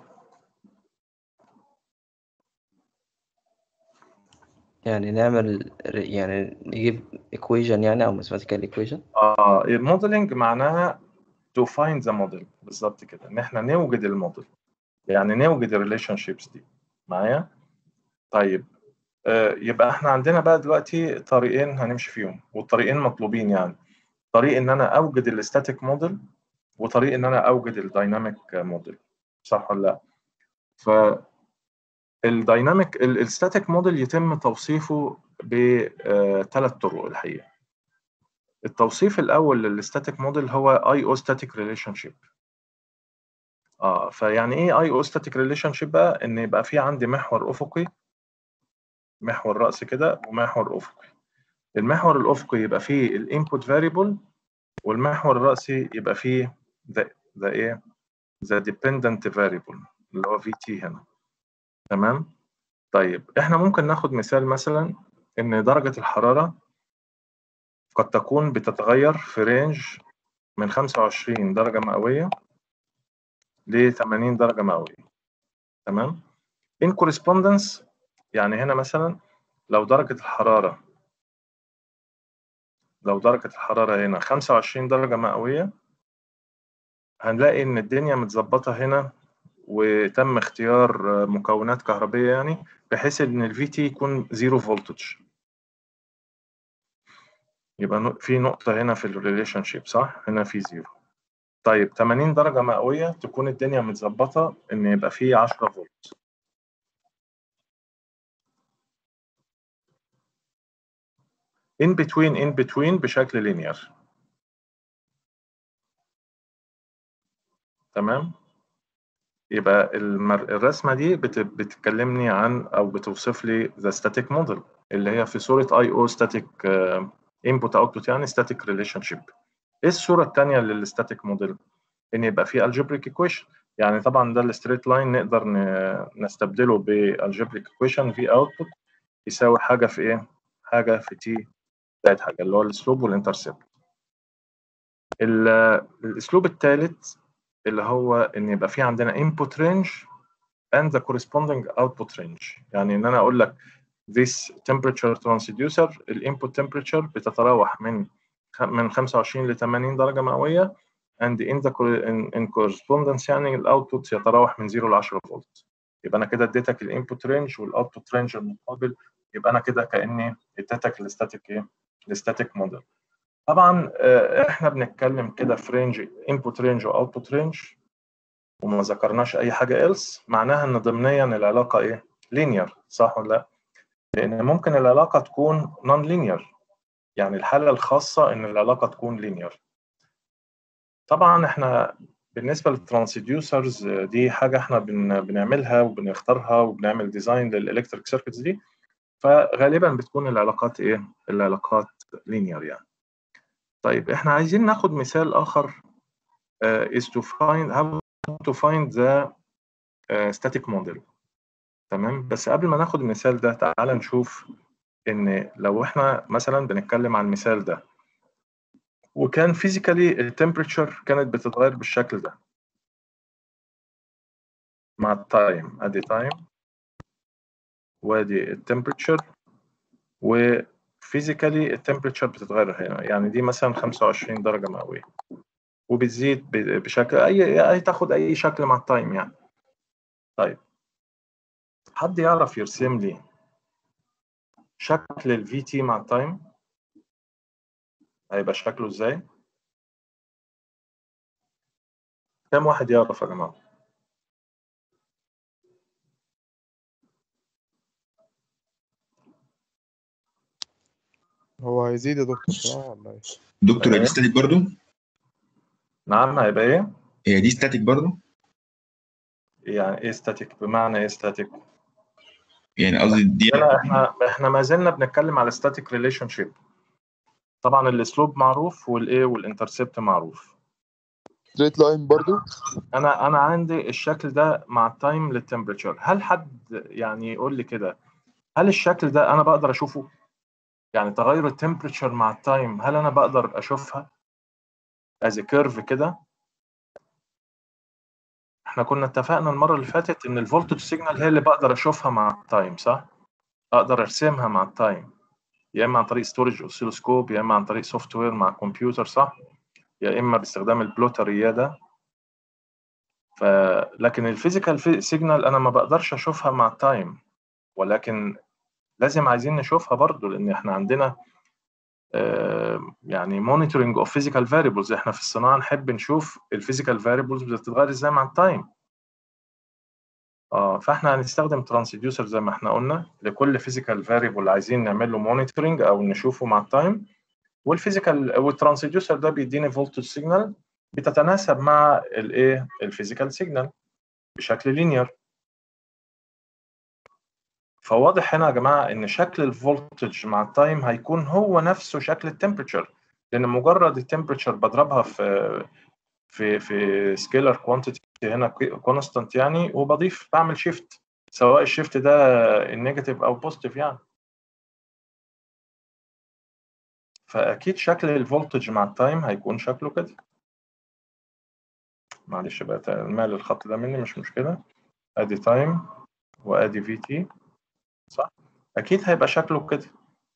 C: يعني نعمل يعني نجيب equation يعني أو mathematical equation.
A: الموديلنج معناها to find the model، بالظبط كده، ان احنا نوجد الموديل، يعني نوجد الريليشن شيبس دي معايا. طيب يبقى احنا عندنا بقى دلوقتي طريقين هنمشي فيهم، والطريقين مطلوبين يعني. طريق ان انا اوجد الاستاتيك موديل، وطريق ان انا اوجد الدايناميك موديل، صح ولا لا؟ فالدايناميك الستاتيك موديل يتم توصيفه بثلاث طرق الحقيقه. التوصيف الاول للستاتيك موديل هو اي او ستاتيك ريليشن شيب. فيعني ايه اي او ستاتيك ريليشن شيب بقى؟ ان يبقى في عندي محور افقي، محور رأسي كده، ومحور افقي. المحور الافقي يبقى فيه الانبوت فاريبل، والمحور الرأسي يبقى فيه ذا ايه؟ ذا ديبندنت فاريبل اللي هو في تي هنا. تمام؟ طيب احنا ممكن ناخد مثال، مثلا ان درجة الحرارة قد تكون بتتغير في رينج من 25 درجة مئوية ل 80 درجة مئوية. تمام؟ in correspondence، يعني هنا مثلا لو درجة الحرارة هنا 25 درجة مئوية، هنلاقي إن الدنيا متظبطة هنا، وتم اختيار مكونات كهربية يعني بحيث إن الفي تي يكون زيرو فولتج. يبقى في نقطة هنا في الريليشن شيب، صح؟ هنا في زيرو. طيب 80 درجة مئوية تكون الدنيا متظبطة إن يبقى في 10 فولت. in between بشكل لينير. تمام؟ يبقى الرسمة دي بتكلمني عن أو بتوصف لي the static model اللي هي في صورة I/O static input output، يعني static relationship. إيه الصورة التانية للstatic model؟ إن يبقى في algebraic equation. يعني طبعا ده الستريت لاين نقدر نستبدله بالgebraic equation في output يساوي حاجة في إيه؟ حاجة في t زائد حاجة، اللي هو الأسلوب والانترسبت. الأسلوب الثالث اللي هو إن يبقى في عندنا input range and the corresponding output range. يعني ان انا اقول لك this temperature transducer الانبوت temperature بتتراوح من 25 ل 80 درجة مئوية، and in correspondence يعني الاوتبوت يتراوح من 0 ل 10 فولت. يبقى انا كده اديتك الانبوت رينج والاوتبوت رينج المقابل، يبقى انا كده كاني اديتك الستاتيك ايه؟ الستاتيك موديل. طبعا احنا بنتكلم كده في رينج انبوت رينج واوتبوت رينج وما ذكرناش اي حاجه else، معناها ان ضمنيا العلاقه ايه؟ لينير، صح ولا لا؟ لان ممكن العلاقه تكون نون لينير، يعني الحاله الخاصه ان العلاقه تكون لينير. طبعا احنا بالنسبه للترانسديوسرز دي حاجه احنا بنعملها وبنختارها وبنعمل ديزاين للالكتريك سيركتس دي، فغالبا بتكون العلاقات ايه؟ العلاقات لينير يعني. طيب احنا عايزين ناخد مثال اخر is to find how to find the static model. تمام؟ بس قبل ما ناخد المثال ده تعال نشوف ان لو احنا مثلا بنتكلم عن المثال ده وكان فيزيكالي التمبريتشر كانت بتتغير بالشكل ده مع التايم، ادي تايم وادي التمبريتشر، وفيزيكالي التمبريتشر بتتغير هنا، يعني دي مثلا 25 درجة مئوية وبتزيد بشكل اي تاخد اي شكل مع التايم يعني. طيب حد يعرف يرسم لي شكل الفي تي مع التايم؟ هيبقى شكله ازاي؟ كم واحد يعرف يا جماعة؟
D: هو هيزيد يا دكتور صح ولا ايه؟
I: دكتور دي ستاتيك برضو؟
A: نعم، هيبقى ايه؟
I: هي دي ستاتيك برضو؟
A: يعني ايه ستاتيك؟ بمعنى ايه ستاتيك؟
I: يعني قصدي دي
A: احنا ما زلنا بنتكلم على static relationship. طبعا الاسلوب معروف والايه والانترسبت معروف.
D: ستريت لاين برضو.
A: انا عندي الشكل ده مع التايم للتمبريتشر. هل حد يعني يقول لي كده، هل الشكل ده انا بقدر اشوفه؟ يعني تغير التمبريتشر مع التايم هل انا بقدر اشوفها از كيرف كده؟ احنا كنا اتفقنا المره اللي فاتت ان الفولتج سيجنال هي اللي بقدر اشوفها مع التايم، صح؟ اقدر ارسمها مع التايم، يا اما عن طريق ستورج اوسيلوسكوب، يا اما عن طريق سوفت وير مع كمبيوتر، صح؟ يا اما باستخدام البلوتر ده. لكن الفيزيكال سيجنال انا ما بقدرش اشوفها مع التايم، ولكن لازم عايزين نشوفها برضو، لان احنا عندنا يعني مونيتورنج اوف فيزيكال فاريبلز. احنا في الصناعه نحب نشوف الفيزيكال فاريبلز بتتغير ازاي مع التايم. فاحنا هنستخدم ترانسديوسر زي ما احنا قلنا لكل فيزيكال فاريبل عايزين نعمل له مونيتورنج او نشوفه مع التايم، والترانسديوسر ده بيديني فولتج سيجنال بتتناسب مع الايه الفيزيكال سيجنال بشكل لينير. فواضح هنا يا جماعه ان شكل الفولتج مع التايم هيكون هو نفسه شكل التمبريتشر، لان مجرد التمبريتشر بضربها في سكيلر كوانتيتي هنا كونستانت يعني، وبضيف بعمل شيفت، سواء الشيفت ده النيجاتيف او بوزيتيف يعني. فاكيد شكل الفولتج مع التايم هيكون شكله كده. معلش بقى مال الخط ده مني، مش مشكله. ادي تايم وادي في تي، صح؟ اكيد هيبقى شكله كده،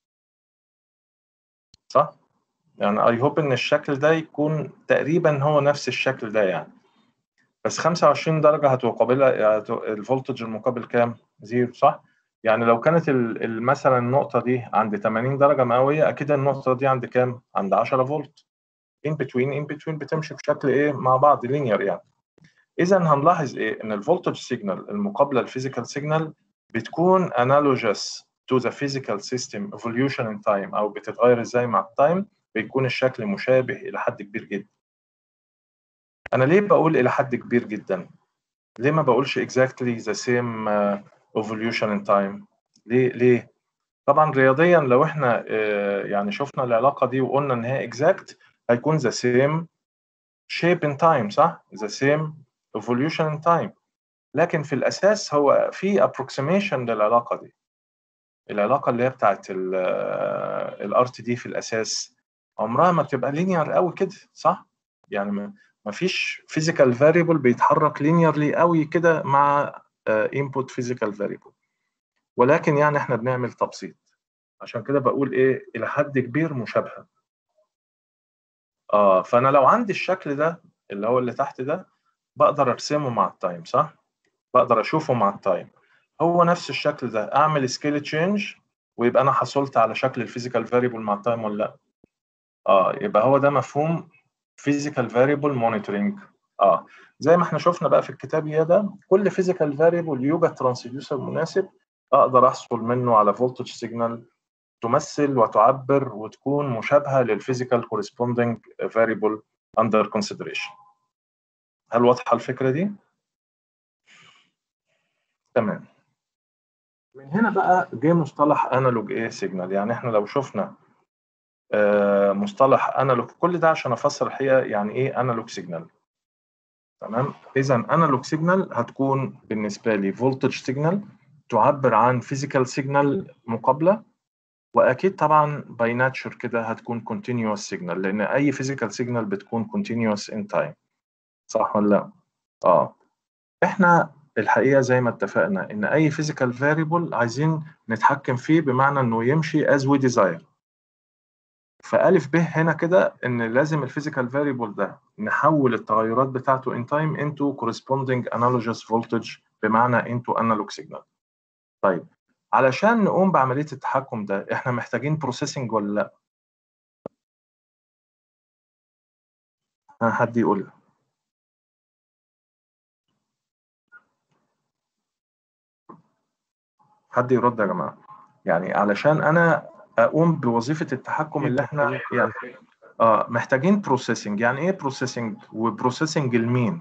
A: صح؟ يعني اي هوب ان الشكل ده يكون تقريبا هو نفس الشكل ده يعني. بس 25 درجه هتقابلها الفولتج المقابل كام؟ زيرو، صح؟ يعني لو كانت مثلا النقطه دي عند 80 درجه مئويه، اكيد النقطه دي عند كام؟ عند 10 فولت. ان بتوين بتمشي بشكل ايه مع بعض لينير يعني. اذا هنلاحظ ايه؟ ان الفولتج سيجنال المقابله للفيزيكال سيجنال بتكون analogous to the physical system evolution in time، او بتتغير ازاي مع التايم، بيكون الشكل مشابه الى حد كبير جدا. انا ليه بقول الى حد كبير جدا؟ ليه ما بقولش exactly the same evolution in time؟ ليه؟ طبعا رياضيا لو احنا يعني شفنا العلاقه دي وقلنا ان هي exact، هيكون the same shape in time، صح؟ the same evolution in time. لكن في الاساس هو في approximation للعلاقه دي. العلاقه اللي هي بتاعت الار تي دي في الاساس عمرها ما بتبقى لينير قوي كده، صح؟ يعني ما فيش فيزيكال فاريبل بيتحرك لينيرلي قوي كده مع انبوت فيزيكال فاريبل، ولكن يعني احنا بنعمل تبسيط، عشان كده بقول ايه الى حد كبير مشابهه. فانا لو عندي الشكل ده اللي هو اللي تحت ده، بقدر ارسمه مع التايم، صح؟ بقدر اشوفه مع التايم، هو نفس الشكل ده، اعمل سكيل تشينج ويبقى انا حصلت على شكل الفيزيكال فاريبل مع التايم ولا لا؟ يبقى هو ده مفهوم فيزيكال فاريبل مونيتورنج. زي ما احنا شفنا بقى في الكتاب ده، كل فيزيكال فاريبل يوجد ترانسديوسر مناسب اقدر احصل منه على فولتج سيجنال تمثل وتعبر وتكون مشابهه للفيزيكال كورسبوندينج فاريبل اندر كونسيدريشن. هل واضحه الفكره دي؟ تمام. من هنا بقى جه مصطلح انالوج ايه سيجنال. يعني احنا لو شفنا مصطلح انالوج، كل ده عشان افسر الحقيقه يعني ايه انالوج سيجنال. تمام. اذا انالوج سيجنال هتكون بالنسبه لي فولتج سيجنال تعبر عن فيزيكال سيجنال مقابله، واكيد طبعا باي ناتشر كده هتكون كونتينيوس سيجنال، لان اي فيزيكال سيجنال بتكون كونتينيوس ان تايم، صح ولا لا؟ احنا الحقيقه زي ما اتفقنا ان اي فيزيكال فاريبل عايزين نتحكم فيه، بمعنى انه يمشي as we desire. فالف ب هنا كده ان لازم الفيزيكال فاريبل ده نحول التغيرات بتاعته in time into corresponding analogous voltage، بمعنى into analog signal. طيب علشان نقوم بعمليه التحكم ده احنا محتاجين بروسيسنج ولا لا؟ حد يقول لي. حد يرد يا جماعه. يعني علشان انا اقوم بوظيفه التحكم اللي احنا يعني محتاجين بروسيسنج. يعني ايه بروسيسنج؟ وبروسيسنج لمين؟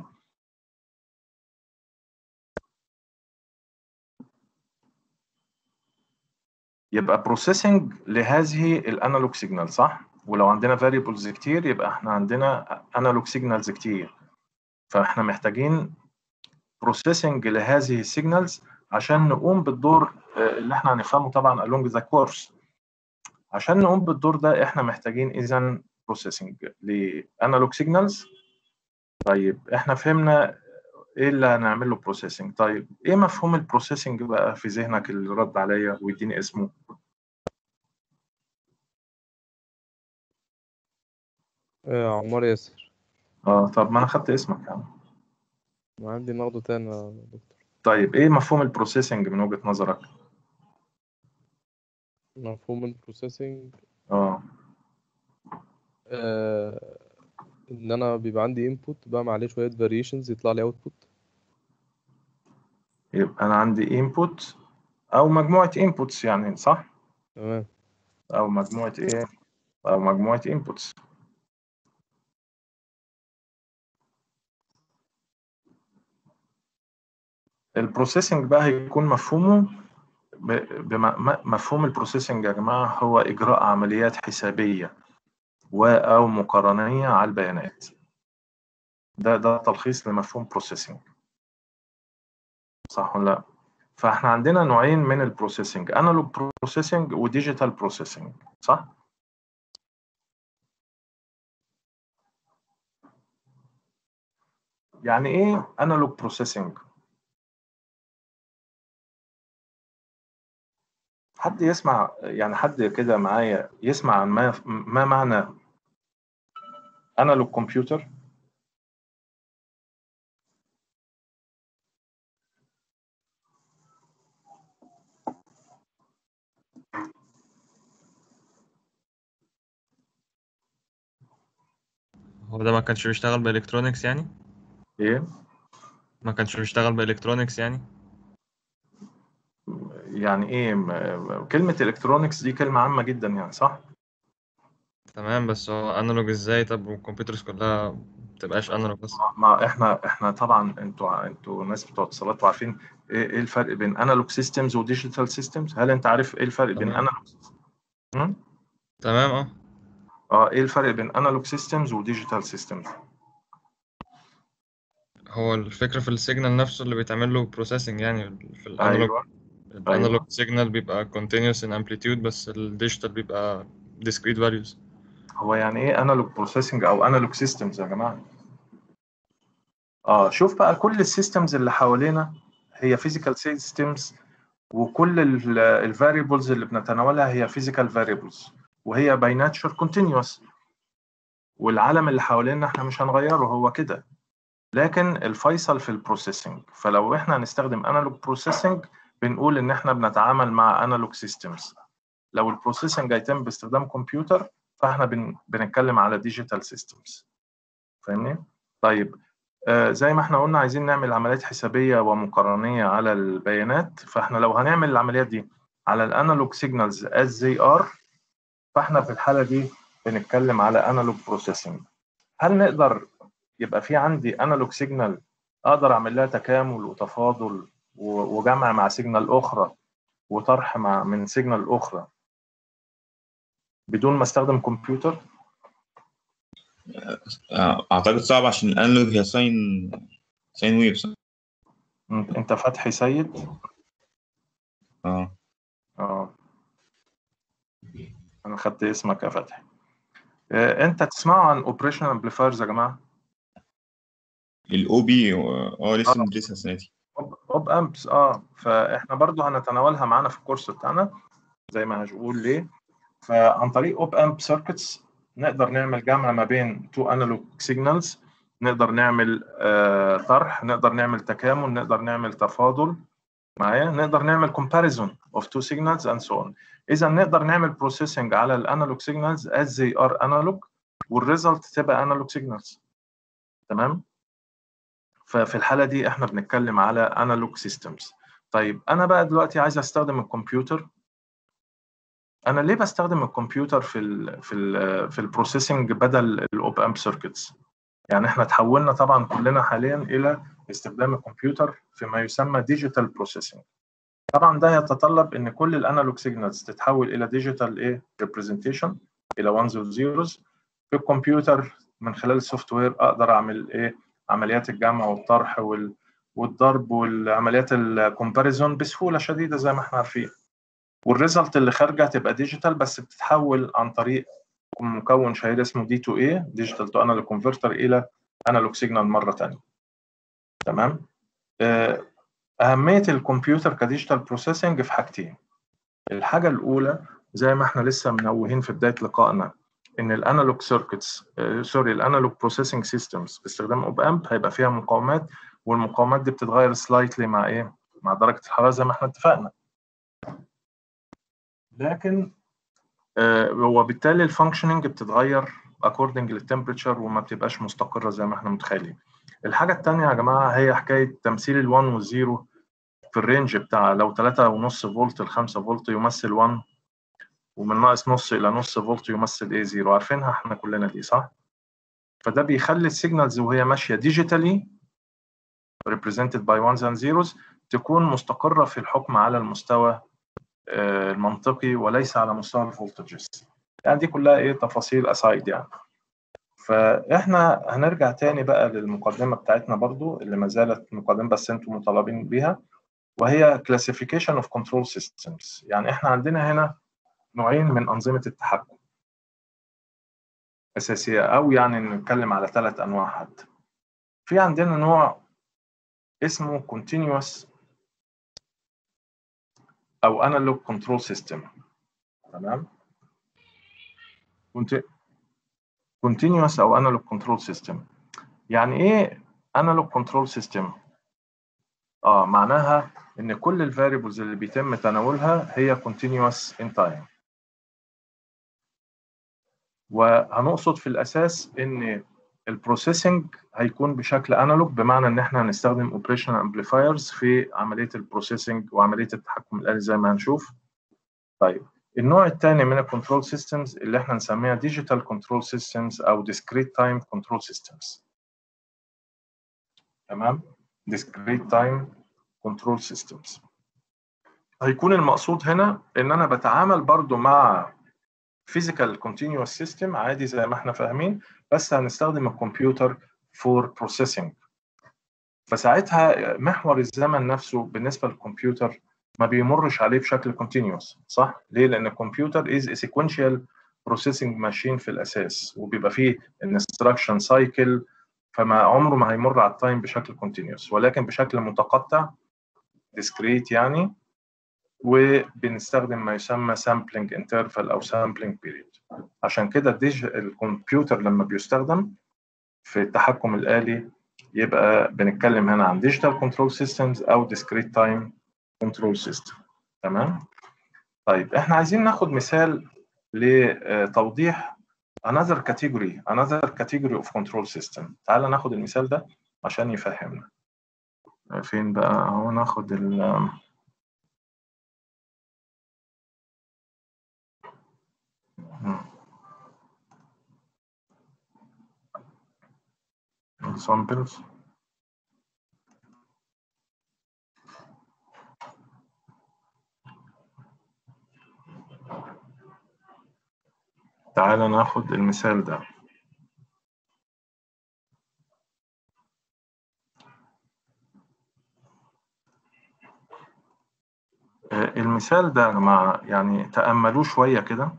A: يبقى بروسيسنج لهذه الانالوج سيجنال، صح؟ ولو عندنا فاريبلز كتير يبقى احنا عندنا انالوج سيجنالز كتير، فاحنا محتاجين بروسيسنج لهذه السيجنالز عشان نقوم بالدور اللي احنا هنفهمه طبعا along the course. عشان نقوم بالدور ده احنا محتاجين اذا بروسيسنج لانالوج سيجنالز. طيب احنا فهمنا ايه اللي هنعمل له بروسيسنج. طيب ايه مفهوم البروسيسنج بقى في ذهنك اللي رد عليا ويديني اسمه؟
D: عمار ياسر.
A: طب ما انا خدت اسمك يا عم.
D: ما عندي ناخده تاني يا دكتور.
A: طيب ايه مفهوم البروسيسنج من وجهة نظرك؟
D: مفهوم البروسيسنج ان انا بيبقى عندي انبوت بعمل عليه شويه فاريشنز يطلع لي اوتبوت.
A: يبقى انا عندي انبوت او مجموعة انبوتس يعني، صح؟
D: تمام.
A: او مجموعة ايه؟ او مجموعة انبوتس. البروسيسنج بقى هيكون مفهومه مفهوم البروسيسنج يا جماعة هو إجراء عمليات حسابية أو مقارنية على البيانات. ده تلخيص لمفهوم بروسيسنج، صح ولا لا؟ فاحنا عندنا نوعين من البروسيسنج، انالوج بروسيسنج وديجيتال بروسيسنج، صح؟ يعني ايه انالوج بروسيسنج؟ حد يسمع يعني، حد كده معايا يسمع عن ما معنى انالوج كمبيوتر؟
G: هو ده ما كانش بيشتغل بإلكترونيكس يعني؟
A: ايه؟
G: ما كانش بيشتغل بإلكترونيكس يعني؟
A: يعني ايه كلمة الكترونكس دي كلمة عامة جدا يعني، صح؟
G: تمام، بس هو انالوج ازاي؟ طب والكمبيوترز كلها ما بتبقاش انالوج بس؟
A: ما احنا طبعا انتوا ناس بتوع اتصالات وعارفين ايه الفرق بين انالوج سيستمز وديجيتال سيستمز. هل انت عارف ايه الفرق بين
G: تمام
A: انالوج؟
G: تمام
A: ايه الفرق بين انالوج سيستمز وديجيتال سيستمز؟
G: هو الفكرة في السيجنال نفسه اللي بيتعمل له بروسيسنج يعني. في الانالوج
A: ايوه
G: الانالوج سيجنال بيبقى continuous in amplitude، بس الديجيتال بيبقى discrete values.
A: هو يعني ايه انالوج بروسيسنج او انالوج سيستمز يا جماعه؟ شوف بقى، كل السيستمز اللي حوالينا هي فيزيكال سيستمز، وكل الفاريبلز اللي بنتناولها هي فيزيكال فاريبلز، وهي باي ناتشر كونتينيوس، والعالم اللي حوالينا احنا مش هنغيره، هو كده. لكن الفيصل في البروسيسنج، فلو احنا هنستخدم انالوج بروسيسنج بنقول ان احنا بنتعامل مع انالوج سيستمز. لو البروسيسنج هيتم باستخدام كمبيوتر فاحنا بنتكلم على ديجيتال سيستمز. فاهمني؟ طيب زي ما احنا قلنا عايزين نعمل عمليات حسابية ومقارنية على البيانات، فاحنا لو هنعمل العمليات دي على الانالوج سيجنالز as they are، فاحنا في الحالة دي بنتكلم على انالوج بروسيسنج. هل نقدر يبقى في عندي انالوج سيجنال اقدر اعمل لها تكامل وتفاضل وجمع مع سيجنال اخرى وطرح من سيجنال اخرى بدون ما استخدم كمبيوتر؟
I: اعتقد صعب عشان الانالوج هي ساين ويف، صح؟
A: انت فتحي سيد؟
I: اه
A: انا خدت اسمك يا فتحي. انت تسمعوا عن اوبريشن امبليفايرز يا جماعه؟
I: الاو بي لسه بندرسها السنه دي.
A: اوب امبس، فاحنا برضو هنتناولها معانا في الكورس بتاعنا زي ما هنقول ليه. فعن طريق اوب امب سيركتس نقدر نعمل جمع ما بين تو انالوج سيجنالز، نقدر نعمل طرح، نقدر نعمل تكامل، نقدر نعمل تفاضل معايا، نقدر نعمل comparison of two signals and so on. إذا نقدر نعمل processing على الانالوج signals as they are analog، والريزلت تبقى analog signals. تمام؟ ففي الحالة دي احنا بنتكلم على analog systems. طيب أنا بقى دلوقتي عايز أستخدم الكمبيوتر. أنا ليه بستخدم الكمبيوتر في البروسيسنج بدل الأوب أمب سيركتس؟ يعني احنا تحولنا طبعا كلنا حاليا إلى استخدام الكمبيوتر فيما يسمى digital processing. طبعا ده يتطلب ان كل الانالوج سيجنالز تتحول الى ديجيتال ايه ريبريزنتيشن، الى وانز وزيروز. في الكمبيوتر من خلال السوفت وير اقدر اعمل ايه عمليات الجمع والطرح والضرب والعمليات الكومباريزون بسهوله شديده زي ما احنا عارفين، والريزلت اللي خارجه تبقى ديجيتال بس بتتحول عن طريق مكون شهير اسمه دي تو اي، ديجيتال تو انالوج كونفرتر، الى انالوج سيجنال مره ثانيه. تمام. اهميه الكمبيوتر كديجيتال بروسيسنج في حاجتين. الحاجه الاولى زي ما احنا لسه منوهين في بدايه لقائنا ان الانالوج سيركتس الانالوج بروسيسنج سيستمز باستخدام اوب امب هيبقى فيها مقاومات، والمقاومات دي بتتغير سلايتلي مع ايه؟ مع درجه الحراره زي ما احنا اتفقنا. لكن وبالتالي الفانكشننج بتتغير اكوردنج للتمبريتشر وما بتبقاش مستقره زي ما احنا متخيلين. الحاجه الثانيه يا جماعه هي حكايه تمثيل ال1 وال0 في الرينج بتاع لو 3.5 فولت ل 5 فولت يمثل 1، ومن ناقص نص الى نص فولت يمثل ايه 0. عارفينها احنا كلنا دي صح؟ فده بيخلي السيجنالز وهي ماشيه ديجيتالي represented by ones and zeros تكون مستقره في الحكم على المستوى المنطقي وليس على مستوى الفولتجز. يعني دي كلها ايه تفاصيل اسايد يعني. فاحنا هنرجع تاني بقى للمقدمه بتاعتنا برضو اللي ما زالت مقدمه بس انتم مطالبين بيها، وهي classification of control systems. يعني احنا عندنا هنا نوعين من انظمه التحكم اساسيه، او يعني نتكلم على 3 انواع حتى. في عندنا نوع اسمه continuous او analog control system. تمام. continuous او analog control system. يعني ايه analog control system؟ معناها ان كل الفاريبلز اللي بيتم تناولها هي continuous in time. وهنقصد في الاساس ان البروسيسنج هيكون بشكل انالوج، بمعنى ان احنا هنستخدم اوبريشن امبليفايرز في عمليه البروسيسنج وعمليه التحكم الالي زي ما هنشوف. طيب النوع الثاني من الكنترول سيستمز اللي احنا نسميها ديجيتال كنترول سيستمز او discrete time control systems. تمام. discrete time control systems هيكون المقصود هنا ان انا بتعامل برضو مع physical continuous system عادي زي ما احنا فاهمين، بس هنستخدم الكمبيوتر for processing. فساعتها محور الزمن نفسه بالنسبة للكمبيوتر ما بيمرش عليه بشكل continuous، صح؟ ليه؟ لأن الكمبيوتر is a sequential processing machine في الأساس، وبيبقى فيه instruction cycle، فما عمره ما هيمر على التايم بشكل continuous، ولكن بشكل متقطع discrete يعني، وبنستخدم ما يسمى sampling interval أو sampling period. عشان كده الكمبيوتر لما بيستخدم في التحكم الآلي يبقى بنتكلم هنا عن digital control systems أو discrete time control system. تمام؟ طيب احنا عايزين ناخد مثال لتوضيح another category of control system. تعال ناخد المثال ده عشان يفهمنا. فين بقى؟ اهو ناخد samples. تعال ناخد المثال ده. المثال ده يا جماعة يعني تأملوه شوية كده.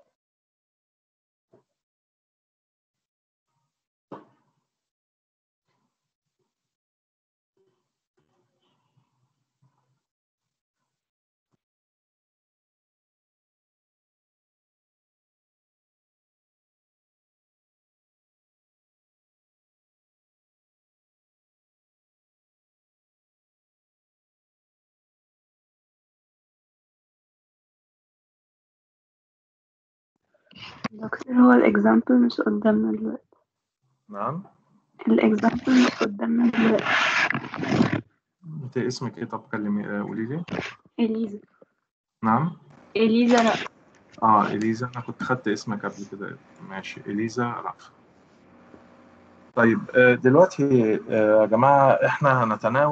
B: دكتور هو الإكزامبل مش قدامنا دلوقتي.
A: نعم.
B: الإكزامبل مش قدامنا دلوقتي.
A: انت اسمك ايه؟ طب كلمي قولي لي.
B: إليزا.
A: نعم.
B: إليزا لا.
A: إليزا، أنا كنت خدت اسمك قبل كده. ماشي إليزا رأفت. طيب دلوقتي يا جماعة إحنا هنتناول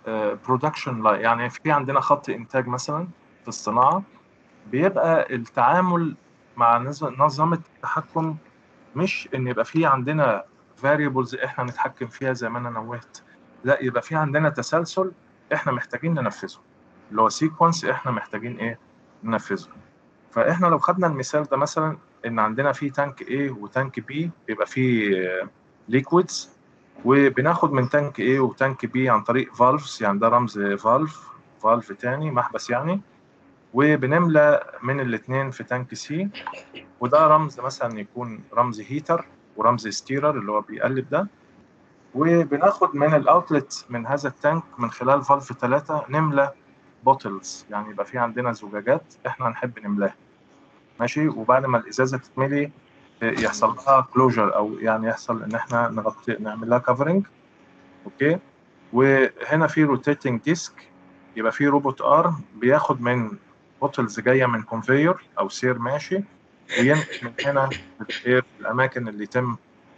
A: برودكشن لاين، يعني في عندنا خط انتاج مثلا في الصناعه، بيبقى التعامل مع نظام التحكم مش ان يبقى في عندنا فاريبلز احنا نتحكم فيها زي ما انا نوهت، لا، يبقى في عندنا تسلسل احنا محتاجين ننفذه، اللي هو سيكونس احنا محتاجين ايه ننفذه. فاحنا لو خدنا المثال ده مثلا، ان عندنا في تانك A وتانك B، بيبقى فيه ليكويدز، وبناخد من تانك A وتانك B عن طريق فالفز، يعني ده رمز فالف تاني محبس يعني، وبنملى من الاثنين في تانك C، وده رمز مثلا يكون رمز هيتر ورمز ستيرر اللي هو بيقلب ده، وبناخد من الاوتلت من هذا التانك من خلال فالف 3 نملى بوتلز، يعني يبقى في عندنا زجاجات احنا نحب نملاها، ماشي، وبعد ما الازازه تتملي يحصل لها كلوجر، او يعني يحصل ان احنا نغطي نعمل لها كفرنج. اوكي، وهنا في روتيتنج ديسك، يبقى في روبوت ارم بياخد من بوتلز جايه من كونفير او سير ماشي، وينقل من هنا الاماكن اللي يتم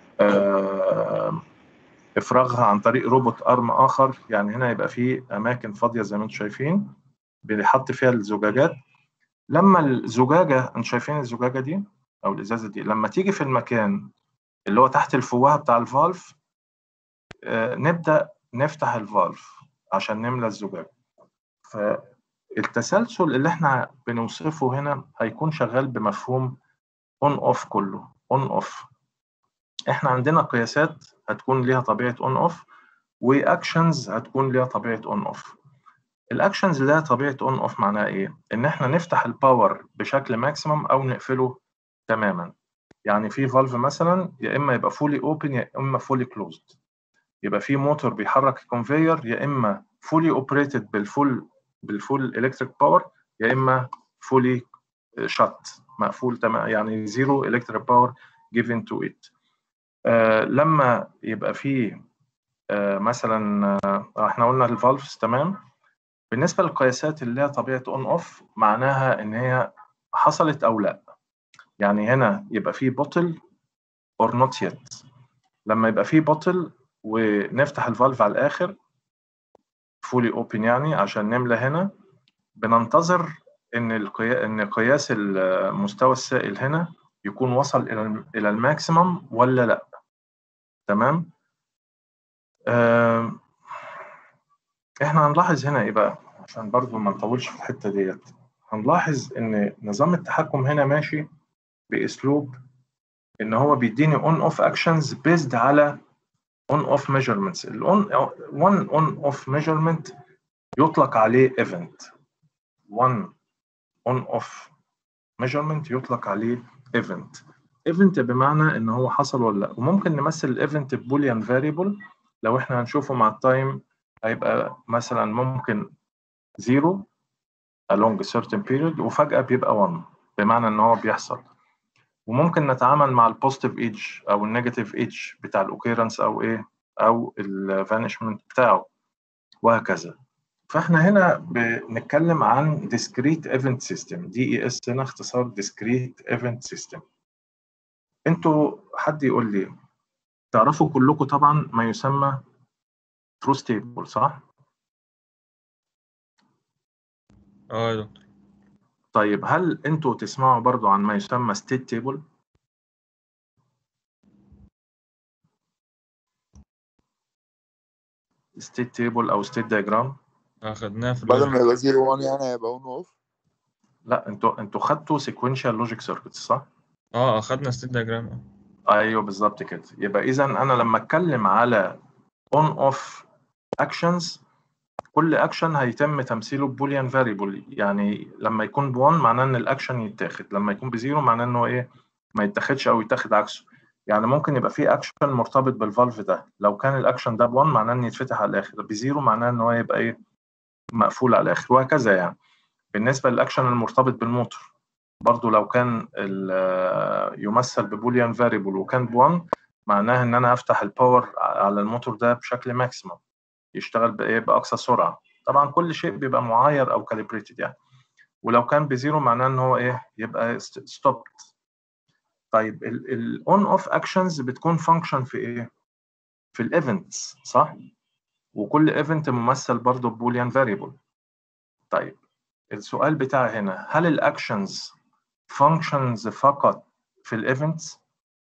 A: افراغها عن طريق روبوت ارم اخر. يعني هنا يبقى في اماكن فاضيه زي ما انتم شايفين بيحط فيها الزجاجات. لما الزجاجه، انتم شايفين الزجاجه دي او الازازه دي، لما تيجي في المكان اللي هو تحت الفوهه بتاع الفالف، نبدا نفتح الفالف عشان نملى الزجاجه. فالتسلسل اللي احنا بنوصفه هنا هيكون شغال بمفهوم اون اوف، كله اون اوف. احنا عندنا قياسات هتكون ليها طبيعه اون اوف، واكشنز هتكون ليها طبيعه اون اوف. الاكشنز اللي ليها طبيعه اون اوف معناها ايه؟ ان احنا نفتح الباور بشكل ماكسيمم او نقفله تماما. يعني في فالف مثلا يا اما يبقى فولي اوبن يا اما فولي كلوزد، يبقى في موتور بيحرك الكونفير يا اما فولي اوبريتد بالفول الكتريك باور، يا اما فولي شات مقفول تمام، يعني زيرو الكتريك باور given to it. لما يبقى في مثلا احنا قلنا الفالفز تمام. بالنسبه للقياسات اللي لها طبيعه اون اوف، معناها ان هي حصلت او لا. يعني هنا يبقى في بوتل اور نوت يت. لما يبقى في بوتل ونفتح الفالف على الاخر فولي اوبن يعني عشان نملى هنا، بننتظر ان قياس مستوى السائل هنا يكون وصل الى الماكسيمم ولا لا. تمام. احنا هنلاحظ هنا ايه بقى عشان برضو ما نطولش في الحته ديت. هنلاحظ ان نظام التحكم هنا ماشي باسلوب ان هو بيديني اون اوف اكشنز بيزد على اون اوف ميجرمنتس. one اون اوف ميجرمنت يطلق عليه ايفنت. one اون اوف ميجرمنت يطلق عليه ايفنت. ايفنت بمعنى ان هو حصل ولا لا. وممكن نمثل الايفنت ببوليان فاريبل، لو احنا هنشوفه مع التايم هيبقى مثلا ممكن 0 along a certain period وفجأة بيبقى 1 بمعنى ان هو بيحصل. وممكن نتعامل مع البوزيتيف ايدج او النيجاتيف ايدج بتاع الاوكيرنس او ايه او الفانيشمنت بتاعه وهكذا. فاحنا هنا بنتكلم عن discrete event system. DES هنا اختصار discrete event system. انتوا حد يقول لي، تعرفوا كلكم طبعا ما يسمى truth table صح؟
G: يا دكتور.
A: طيب هل انتوا تسمعوا برضو عن ما يسمى state table؟ state table او state diagram؟
G: أخدناها في
D: بدل
G: اللوجيك.
D: ما يبقى 0 1 يعني هيبقى اون اوف.
A: لا، انتوا خدتوا sequential logic circuits صح؟
G: أخدنا ستيت دياجرام.
A: ايوه بالظبط كده. يبقى اذا انا لما اتكلم على on off actions، كل اكشن هيتم تمثيله ببوليان فاريبل. يعني لما يكون ب1 معناه ان الاكشن يتاخد، لما يكون ب0 معناه انه ايه ما يتاخدش او يتاخد عكسه. يعني ممكن يبقى في اكشن مرتبط بالفالف ده، لو كان الاكشن ده ب1 معناه انه يتفتح على الاخر، ب0 معناه انه هو يبقى ايه مقفول على الاخر وهكذا. يعني بالنسبه للاكشن المرتبط بالموتور برضو، لو كان يمثل ببوليان فاريبل وكان ب1 معناه ان انا افتح الباور على الموتور ده بشكل ماكسيمم يشتغل بايه باقصى سرعه. طبعا كل شيء بيبقى معاير او كاليبريتد يعني. ولو كان بزيرو معناه ان هو ايه يبقى ستوب. طيب الاون اوف اكشنز بتكون فانكشن في ايه؟ في الايفنتس صح؟ وكل ايفنت ممثل برضه ببوليان فاريبل. طيب السؤال بتاعي هنا، هل الاكشنز فانكشنز فقط في الايفنتس؟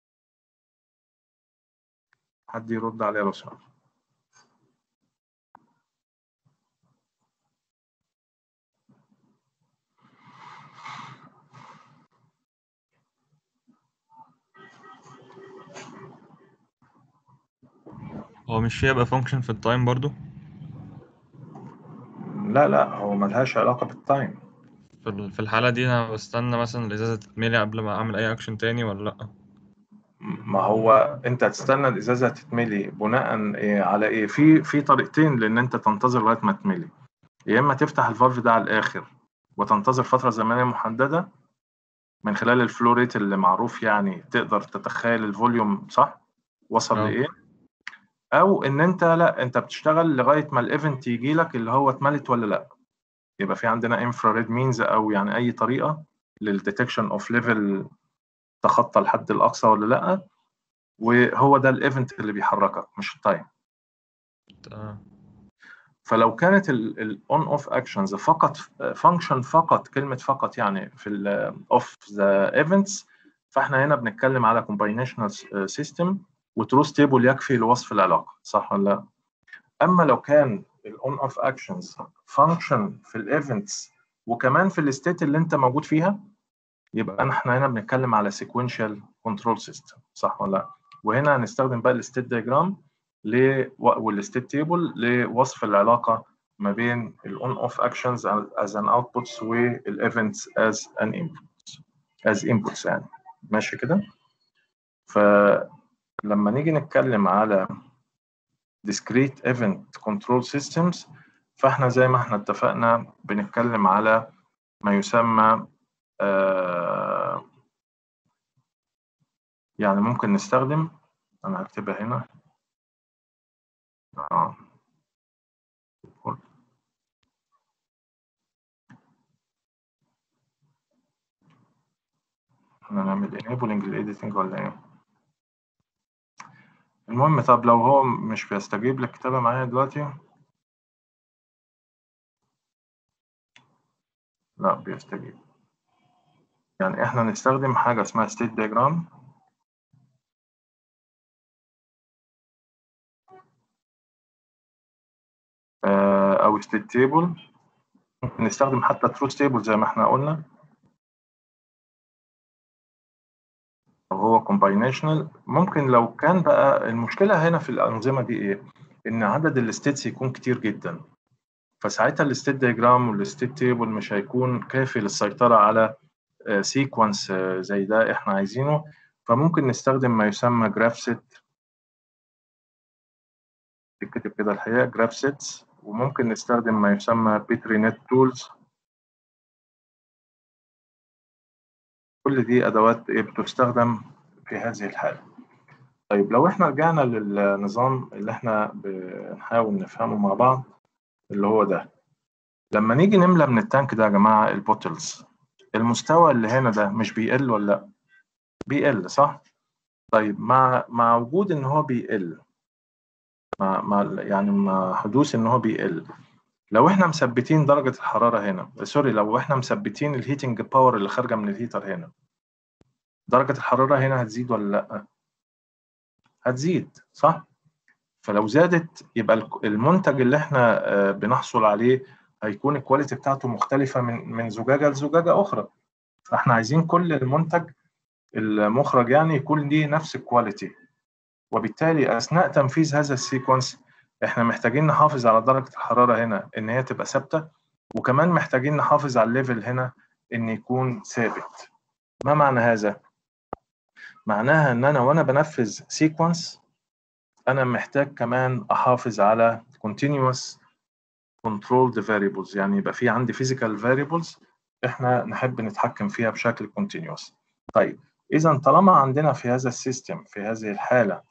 A: حد يرد عليا لو سمحت.
G: هو مش هيبقى فانكشن في التايم برضو؟
A: لا هو ملهاش علاقة بالتايم.
G: في الحالة دي أنا بستنى مثلا الإزازة تتملي قبل ما أعمل أي أكشن تاني ولا لأ؟
A: ما هو انت هتستنى الازازه تتملي بناء على ايه؟ في طريقتين لان انت تنتظر لغايه ما تملي. يا اما تفتح الفالف ده على الاخر وتنتظر فتره زمنيه محدده من خلال الفلو ريت اللي معروف، يعني تقدر تتخيل الفوليوم صح وصل لايه. او ان انت لا، انت بتشتغل لغايه ما الايفنت يجي لك اللي هو اتملت ولا لا. يبقى في عندنا انفراريد مينز، او يعني اي طريقه للديتكشن اوف ليفل تخطى الحد الاقصى ولا لا، وهو ده الايفنت اللي بيحركك مش التايم. فلو كانت الاون اوف اكشنز فقط فانكشن فقط، كلمه فقط يعني في الاوف ذا ايفنتس، فاحنا هنا بنتكلم على كومباينيشنال سيستم وترو ستيبل يكفي لوصف العلاقه، صح ولا لا؟ اما لو كان الاون اوف اكشنز فانكشن في الايفنتس وكمان في الستيت اللي انت موجود فيها، يبقى احنا هنا بنتكلم على سيكوينشال كنترول سيستم، صح ولا لا؟ وهنا هنستخدم بقى الستيت دايجرام والستيت تيبل لوصف العلاقه ما بين الاون اوف اكشنز از ان اوتبوتس والايفنتس از ان انبوتس، از انبوتس يعني. ماشي كده؟ فلما نيجي نتكلم على discrete event control systems، فاحنا زي ما احنا اتفقنا بنتكلم على ما يسمى يعني ممكن نستخدم، انا هكتبها هنا احنا نعمل enabling الايديتنج ولا ايه؟ المهم، طب لو هو مش بيستجيب للكتابة معايا دلوقتي، لا بيستجيب. يعني احنا نستخدم حاجة اسمها state diagram او state table. ممكن نستخدم حتى true stable زي ما احنا قلنا، أو هو combinational. ممكن لو كان بقى المشكلة هنا في الأنظمة دي إيه؟ إن عدد الستيتس يكون كتير جدا، فساعتها الستيت دايجرام والستيت تيبل مش هيكون كافي للسيطرة على سيكونس زي ده إحنا عايزينه. فممكن نستخدم ما يسمى جراف سيت، تكتب كده الحقيقة جراف سيتس. وممكن نستخدم ما يسمى بيتري نت تولز. كل دي أدوات بتستخدم في هذه الحالة. طيب لو احنا رجعنا للنظام اللي احنا بنحاول نفهمه مع بعض اللي هو ده، لما نيجي نملى من التانك ده يا جماعة البوتلز، المستوى اللي هنا ده مش بيقل ولا لا؟ بيقل صح؟ طيب مع وجود ان هو بيقل، مع حدوث ان هو بيقل، لو احنا مثبتين درجة الحرارة هنا، سوري، لو احنا مثبتين الهيتنج باور اللي خارجة من الهيتر هنا، درجة الحرارة هنا هتزيد ولا لا؟ هتزيد صح؟ فلو زادت يبقى المنتج اللي احنا بنحصل عليه هيكون الكواليتي بتاعته مختلفة من زجاجة لزجاجة أخرى. فاحنا عايزين كل المنتج المخرج يعني يكون ليه نفس الكواليتي، وبالتالي أثناء تنفيذ هذا السيكونس احنا محتاجين نحافظ على درجة الحرارة هنا إن هي تبقى ثابتة، وكمان محتاجين نحافظ على الليفل هنا إن يكون ثابت. ما معنى هذا؟ معناها إن أنا وأنا بنفذ سيكونس أنا محتاج كمان أحافظ على continuous controlled variables، يعني يبقى في عندي physical variables إحنا نحب نتحكم فيها بشكل continuous. طيب إذا طالما عندنا في هذا السيستم في هذه الحالة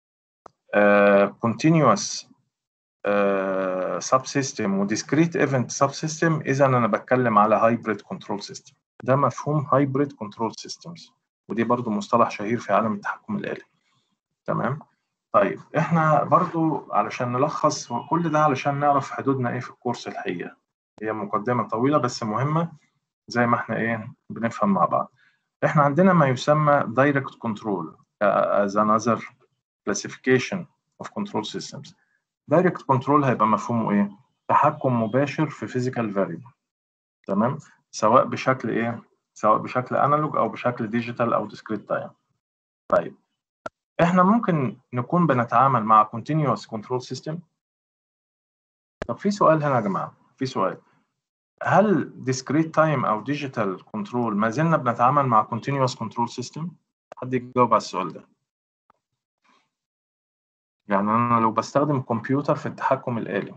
A: continuous subsystem و discrete event subsystem، إذا أنا بتكلم على hybrid control system. ده مفهوم hybrid control systems، ودي برضو مصطلح شهير في عالم التحكم الآلي. تمام؟ طيب احنا برضو علشان نلخص كل ده علشان نعرف حدودنا ايه في الكورس الحقيقة. هي مقدمة طويلة بس مهمة زي ما احنا ايه بنفهم مع بعض. احنا عندنا ما يسمى direct control as another classification of control systems. direct control هيبقى مفهومه ايه؟ تحكم مباشر في physical variable. تمام؟ سواء بشكل ايه؟ سواء بشكل انالوج او بشكل ديجيتال او discrete time. طيب احنا ممكن نكون بنتعامل مع continuous control system. طب في سؤال هنا يا جماعة، في سؤال. هل discrete time او digital control ما زلنا بنتعامل مع continuous control system؟ حد يجاوب على السؤال ده. يعني انا لو بستخدم كمبيوتر في التحكم الآلي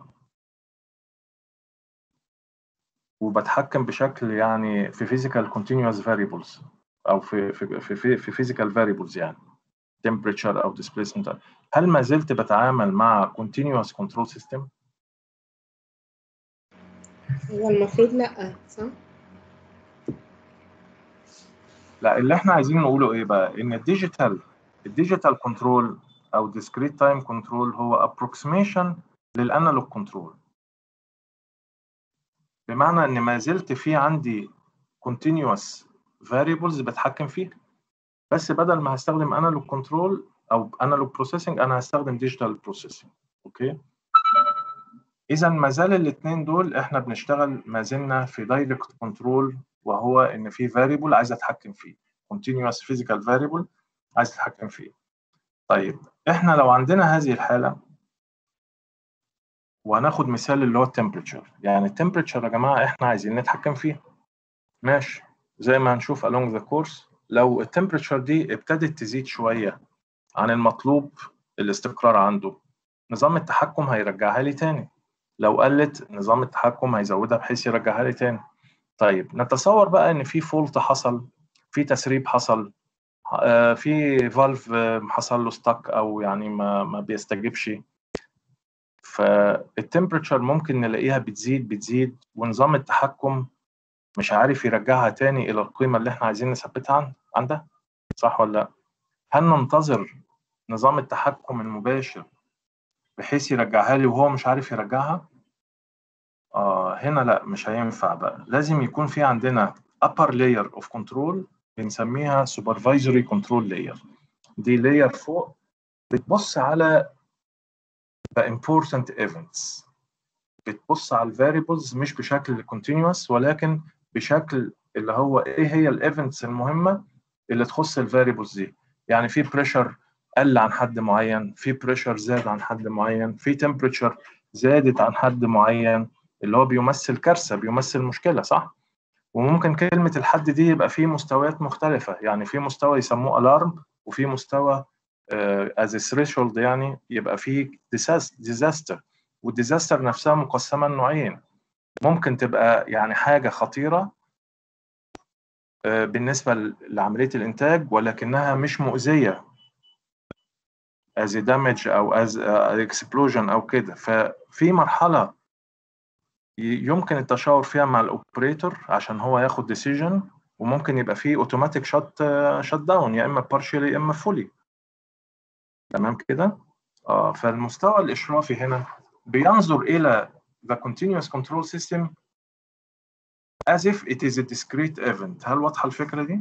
A: وبتحكم بشكل يعني في physical continuous variables او في physical variables يعني temperature او displacement، هل ما زلت بتعامل مع continuous control system؟
H: هو المفروض لأ، صح؟
A: لا، اللي احنا عايزين نقوله ايه بقى؟ ان الديجيتال كنترول او discrete time control هو approximation للانالوج كنترول، بمعنى ان ما زلت في عندي continuous variables بتحكم فيها، بس بدل ما هستخدم انالوج كنترول او انالوج بروسيسنج انا هستخدم ديجيتال بروسيسنج. اوكي، اذا ما زال الاثنين دول احنا بنشتغل ما زلنا في دايركت كنترول، وهو ان في variable عايز اتحكم فيه، continuous physical variable عايز اتحكم فيه. طيب احنا لو عندنا هذه الحالة وهناخد مثال اللي هو التمبريتشر، يعني التمبريتشر يا جماعة احنا عايزين نتحكم فيه. ماشي، زي ما هنشوف along the course لو التمبريتشر دي ابتدت تزيد شوية عن المطلوب الاستقرار عنده، نظام التحكم هيرجعها لي تاني. لو قلت نظام التحكم هيزودها بحيث يرجعها لي تاني. طيب نتصور بقى ان في فولت حصل، في تسريب حصل، في فالف حصل له ستاك او يعني ما بيستجيبش، فالتمبريتشر ممكن نلاقيها بتزيد ونظام التحكم مش عارف يرجعها تاني الى القيمه اللي احنا عايزين نثبتها عندها، صح ولا لا؟ هل ننتظر نظام التحكم المباشر بحيث يرجعها لي وهو مش عارف يرجعها؟ هنا لا، مش هينفع بقى. لازم يكون في عندنا upper layer of control بنسميها supervisory control layer. دي layer فوق بتبص على the important events، بتبص على الفاريبلز مش بشكل continuous ولكن بشكل اللي هو ايه هي الايفنتس المهمه اللي تخص الفاريبلز دي. يعني في بريشر قل عن حد معين، في بريشر زاد عن حد معين، في تمبريتشر زادت عن حد معين، اللي هو بيمثل كارثه، بيمثل مشكله، صح؟ وممكن كلمه الحد دي يبقى فيه مستويات مختلفه، يعني في مستوى يسموه الارم، وفي مستوى as a threshold يعني يبقى فيه disaster. والديزاستر نفسها مقسمة لنوعين، ممكن تبقى يعني حاجة خطيرة بالنسبة لعملية الإنتاج ولكنها مش مؤذية as a damage أو as a explosion أو كده. ففي مرحلة يمكن التشاور فيها مع الأوبريتور عشان هو ياخد decision، وممكن يبقى فيه automatic shut down يا إما partially يا إما fully. تمام كده؟ فالمستوى الإشرافي هنا بينظر إلى the continuous control system as if it is a discrete event. هل واضحة الفكرة دي؟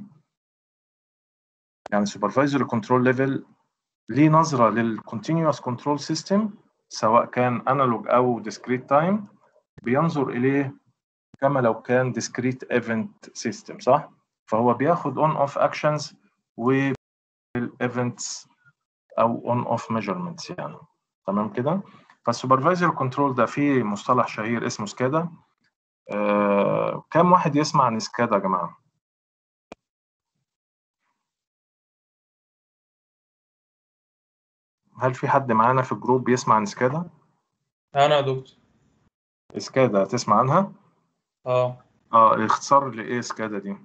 A: يعني supervisory control level ليه نظرة لل continuous control system سواء كان analog أو discrete time، بينظر إليه كما لو كان discrete event system، صح؟ فهو بياخد on off actions و events أو on off measurements يعني. تمام كده؟ فالسوبرفايزر كنترول ده فيه مصطلح شهير اسمه سكادا. كم واحد يسمع عن سكادا يا جماعة؟ هل في حد معانا في الجروب بيسمع عن سكادا؟
G: انا يا دكتور.
A: سكادا تسمع عنها؟ اختصار لإيه سكادا دي؟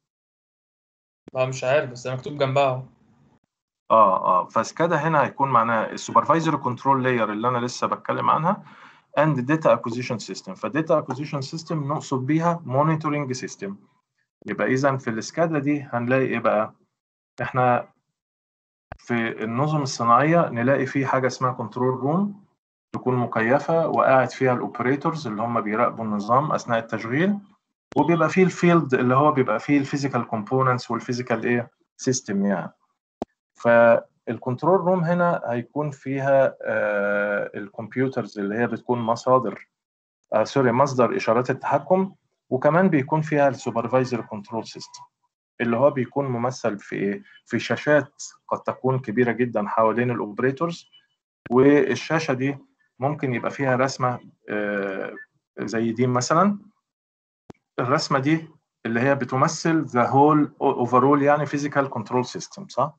G: مش عارف بس مكتوب جنبها.
A: فسكادا هنا هيكون معناها السوبرفايزر كنترول لاير اللي انا لسه بتكلم عنها and data acquisition system. فداتا acquisition system نقصد بيها monitoring system. يبقى اذا في السكادا دي هنلاقي ايه بقى؟ احنا في النظم الصناعيه نلاقي فيه حاجه اسمها كنترول روم، تكون مكيفه وقاعد فيها الاوبريتورز اللي هم بيراقبوا النظام اثناء التشغيل، وبيبقى فيه الفيلد اللي هو بيبقى فيه الفيزيكال كومبوننتس والفيزيكال ايه سيستم يعني. فالكنترول روم هنا هيكون فيها الكمبيوترز اللي هي بتكون مصدر اشارات التحكم، وكمان بيكون فيها السوبرفايزر كنترول سيستم اللي هو بيكون ممثل في ايه؟ في شاشات قد تكون كبيره جدا حوالين الاوبريتورز، والشاشه دي ممكن يبقى فيها رسمه زي دي مثلا. الرسمه دي اللي هي بتمثل ذا هول اوفرول يعني فيزيكال كنترول سيستم، صح؟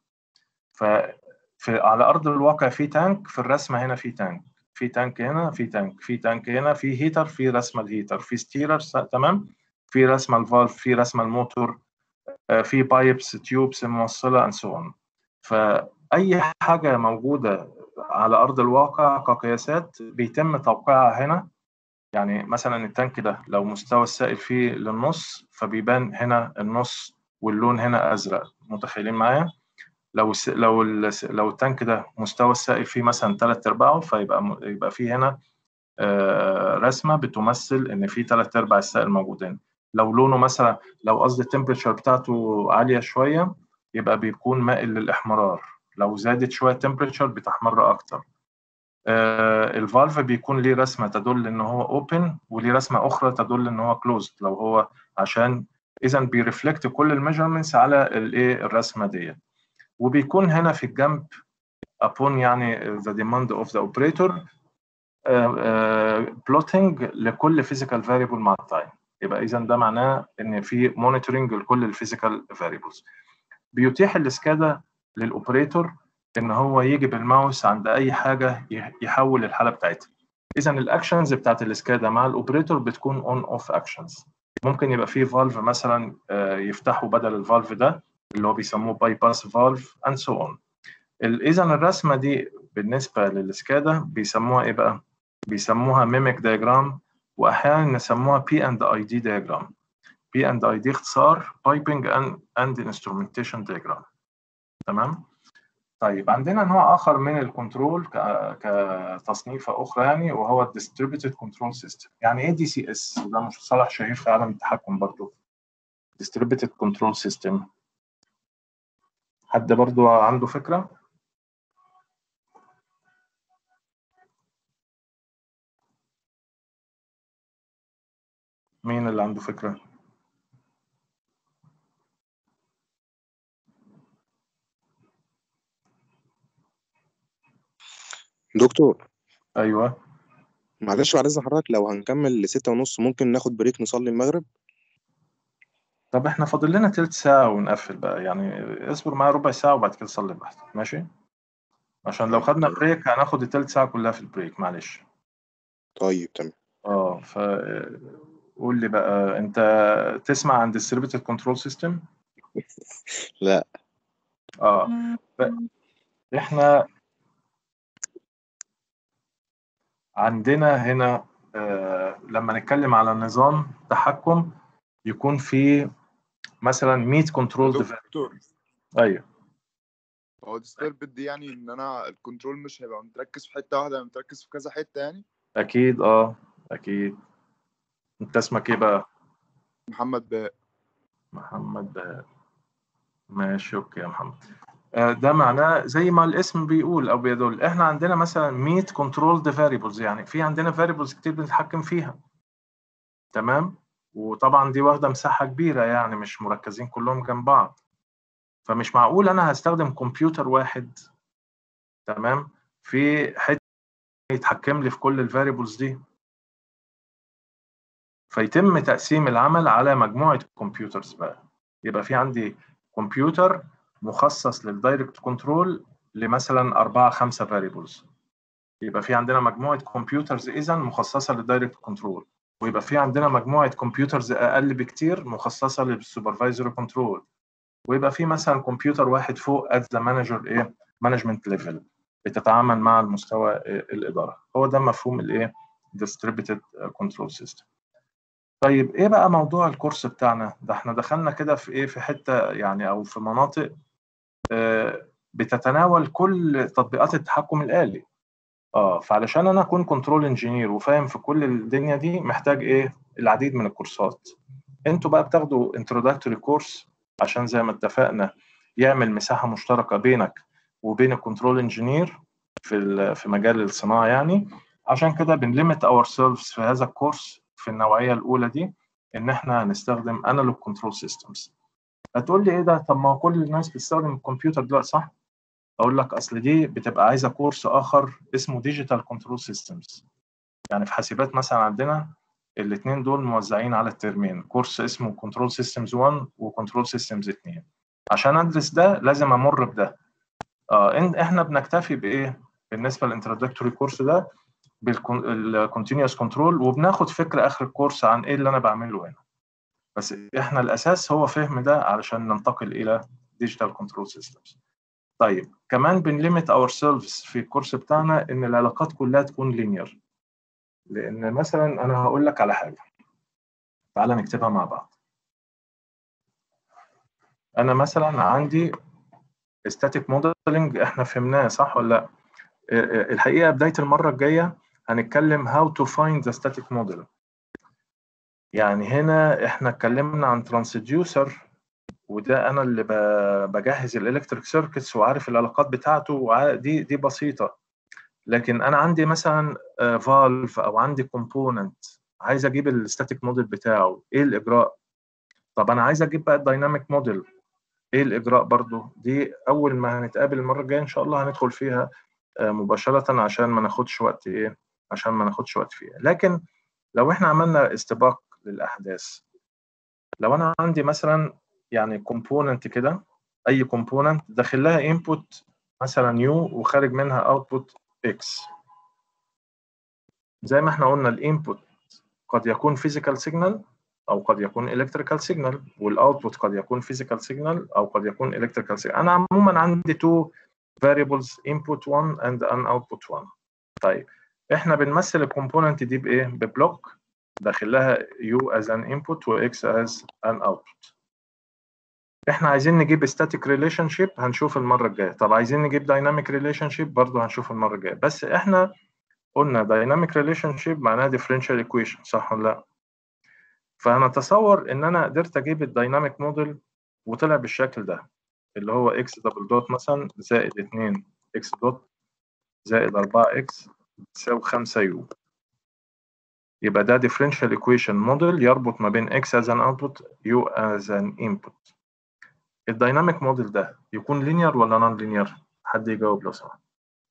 A: على ارض الواقع في تانك، في الرسمه هنا في تانك، في تانك هنا، في تانك، في تانك هنا، في هيتر، في رسمه الهيتر، في ستيرر، تمام، في رسمه الفالف، في رسمه الموتور، في بايبس تيوبس موصله اند سو اون. فاي حاجه موجوده على ارض الواقع كقياسات بيتم توقيعها هنا. يعني مثلا التانك ده لو مستوى السائل فيه للنص فبيبان هنا النص واللون هنا ازرق، متخيلين معايا؟ لو التانك ده مستوى السائل فيه مثلا 3/4 فيبقى فيه هنا رسمه بتمثل ان في 3/4 السائل موجودين. لو لونه مثلا، لو قصدي التمبريتشر بتاعته عاليه شويه يبقى بيكون مائل للاحمرار، لو زادت شويه التمبريتشر بتحمر اكتر. الفالف بيكون ليه رسمه تدل ان هو اوبن، وليه رسمه اخرى تدل ان هو كلوزد لو هو، عشان اذا بيرفلكت كل الميجرمنتس على الايه الرسمه دي. وبيكون هنا في الجنب upon يعني the demand of the operator plotting لكل physical variable مع التايم. يبقى إذا ده معناه إن في monitoring لكل الفيزيكال variables. بيتيح السكادا للأوبريتور إن هو يجي بالماوس عند أي حاجة يحول الحالة بتاعتها. إذا الأكشنز بتاعت السكادا مع الأوبريتور بتكون on off actions. ممكن يبقى فيه فالف مثلا يفتحه بدل الفالف ده اللي هو بيسموه باي باس فالف and so on. إذا الرسمة دي بالنسبة للسكادا بيسموها إيه بقى؟ بيسموها ميميك دايجرام، وأحيانا نسموها P&ID دايجرام. P&ID اختصار Piping and Instrumentation Diagram. تمام؟ طيب عندنا نوع آخر من الكنترول كتصنيفة أخرى يعني، وهو Distributed Control System. يعني إيه DCS؟ وده مصطلح شهير في عالم التحكم برضو. Distributed Control System. حد برضو عنده فكرة؟ مين اللي عنده فكرة؟
D: دكتور
A: أيوه.
D: معلش بعد اذن حضرتك، لو هنكمل ل6:30 ممكن ناخد بريك نصلي المغرب؟
A: طب احنا فاضل لنا تلت ساعة ونقفل بقى، يعني اصبر معايا ربع ساعة وبعد كده صلي براحتك، ماشي؟ عشان لو
D: طيب
A: خدنا
D: تمام.
A: بريك هناخد التلت ساعة كلها في البريك، معلش.
D: طيب تمام.
A: قول لي بقى، انت تسمع عن distributed control system؟
D: لا.
A: احنا عندنا هنا لما نتكلم على نظام تحكم يكون فيه مثلا 100 كنترول
J: دكتور
A: ايوه.
J: هو ديستربد دي يعني ان انا الكنترول مش هيبقى متركز في حته واحده، متركز في كذا حته يعني؟
A: اكيد اكيد. انت اسمك ايه بقى؟
J: محمد بهاء.
A: محمد بهاء، ماشي اوكي يا محمد. ده معناه زي ما الاسم بيقول او بيدل، احنا عندنا مثلا 100 controlled variables، يعني في عندنا variables كتير بنتحكم فيها، تمام؟ وطبعا دي واخده مساحه كبيره، يعني مش مركزين كلهم جنب بعض، فمش معقول انا هستخدم كمبيوتر واحد، تمام، في حته يتحكم لي في كل الفاريبلز دي. فيتم تقسيم العمل على مجموعه كمبيوترز بقى. يبقى في عندي كمبيوتر مخصص للدايركت كنترول لمثلا 4-5 فاريبلز، يبقى في عندنا مجموعه كمبيوترز اذا مخصصه للدايركت كنترول، ويبقى في عندنا مجموعه كمبيوترز اقل بكتير مخصصه للسوبرفايزر كنترول، ويبقى في مثلا كمبيوتر واحد فوق at the manager management level بتتعامل مع المستوى الاداره. هو ده مفهوم distributed control system. طيب ايه بقى موضوع الكورس بتاعنا ده؟ احنا دخلنا كده في في حته يعني او في مناطق بتتناول كل تطبيقات التحكم الآلي. فعلشان انا اكون كنترول انجينير وفاهم في كل الدنيا دي محتاج ايه؟ العديد من الكورسات. انتوا بقى بتاخدوا انتروداكتوري كورس عشان زي ما اتفقنا يعمل مساحة مشتركة بينك وبين الكنترول انجينير في مجال الصناعة يعني. عشان كده بنليمت اور سيلفز في هذا الكورس في النوعية الأولى دي إن إحنا هنستخدم أنالوج كنترول سيستمز. هتقول لي إيه ده؟ طب ما كل الناس بتستخدم الكمبيوتر دلوقتي، صح؟ أقول لك أصل دي بتبقى عايزة كورس آخر اسمه ديجيتال كنترول سيستمز. يعني في حاسبات مثلا عندنا الاثنين دول موزعين على الترمين، كورس اسمه كنترول سيستمز 1 وكنترول سيستمز 2. عشان أدرس ده لازم أمر بده. إحنا بنكتفي بإيه؟ بالنسبة للانترودكتوري كورس ده بالكونتينيوس كنترول، وبناخد فكرة آخر الكورس عن إيه اللي أنا بعمله هنا. بس إحنا الأساس هو فهم ده علشان ننتقل إلى ديجيتال كنترول سيستمز. طيب كمان بنليمت اور سيلفز في الكورس بتاعنا إن العلاقات كلها تكون لينير. لأن مثلا أنا هقول لك على حاجة، تعالى نكتبها مع بعض. أنا مثلا عندي static modeling، إحنا فهمناه صح ولا لأ؟ الحقيقة بداية المرة الجاية هنتكلم how to find the static model. يعني هنا إحنا اتكلمنا عن transducer، وده أنا اللي بجهز الإلكتريك سيركتس وعارف العلاقات بتاعته، دي بسيطة. لكن أنا عندي مثلا فالف أو عندي كومبوننت عايز أجيب الستاتيك موديل بتاعه، إيه الإجراء؟ طب أنا عايز أجيب بقى الدايناميك موديل، إيه الإجراء برضو؟ دي أول ما هنتقابل المرة الجاية إن شاء الله هندخل فيها مباشرة عشان ما ناخدش وقت فيها. لكن لو إحنا عملنا استباق للأحداث، لو أنا عندي مثلا يعني كومبوننت كده، أي كومبوننت داخل لها input مثلا U وخارج منها output X. زي ما احنا قلنا الانبوت قد يكون physical signal أو قد يكون electrical signal، والoutput قد يكون physical signal أو قد يكون electrical signal. أنا عموما عندي two variables input 1 and an output 1. طيب احنا بنمثل الكومبوننت دي بإيه؟ ببلوك داخل لها U as an input و X as an output. احنا عايزين نجيب static relationship هنشوف المرة الجاية. طب عايزين نجيب dynamic relationship برضه هنشوف المرة الجاية. بس احنا قلنا dynamic relationship معناها differential equation، صح ولا لا؟ فهنتصور ان انا قدرت اجيب الدايناميك موديل وطلع بالشكل ده، اللي هو x دبل دوت مثلا زائد 2 x دوت زائد 4x تساوي 5u. يبقى ده differential equation موديل يربط ما بين x as an output u as an input. الدايناميك موديل ده يكون linear ولا non linear؟ حد يجاوب لو سمحت.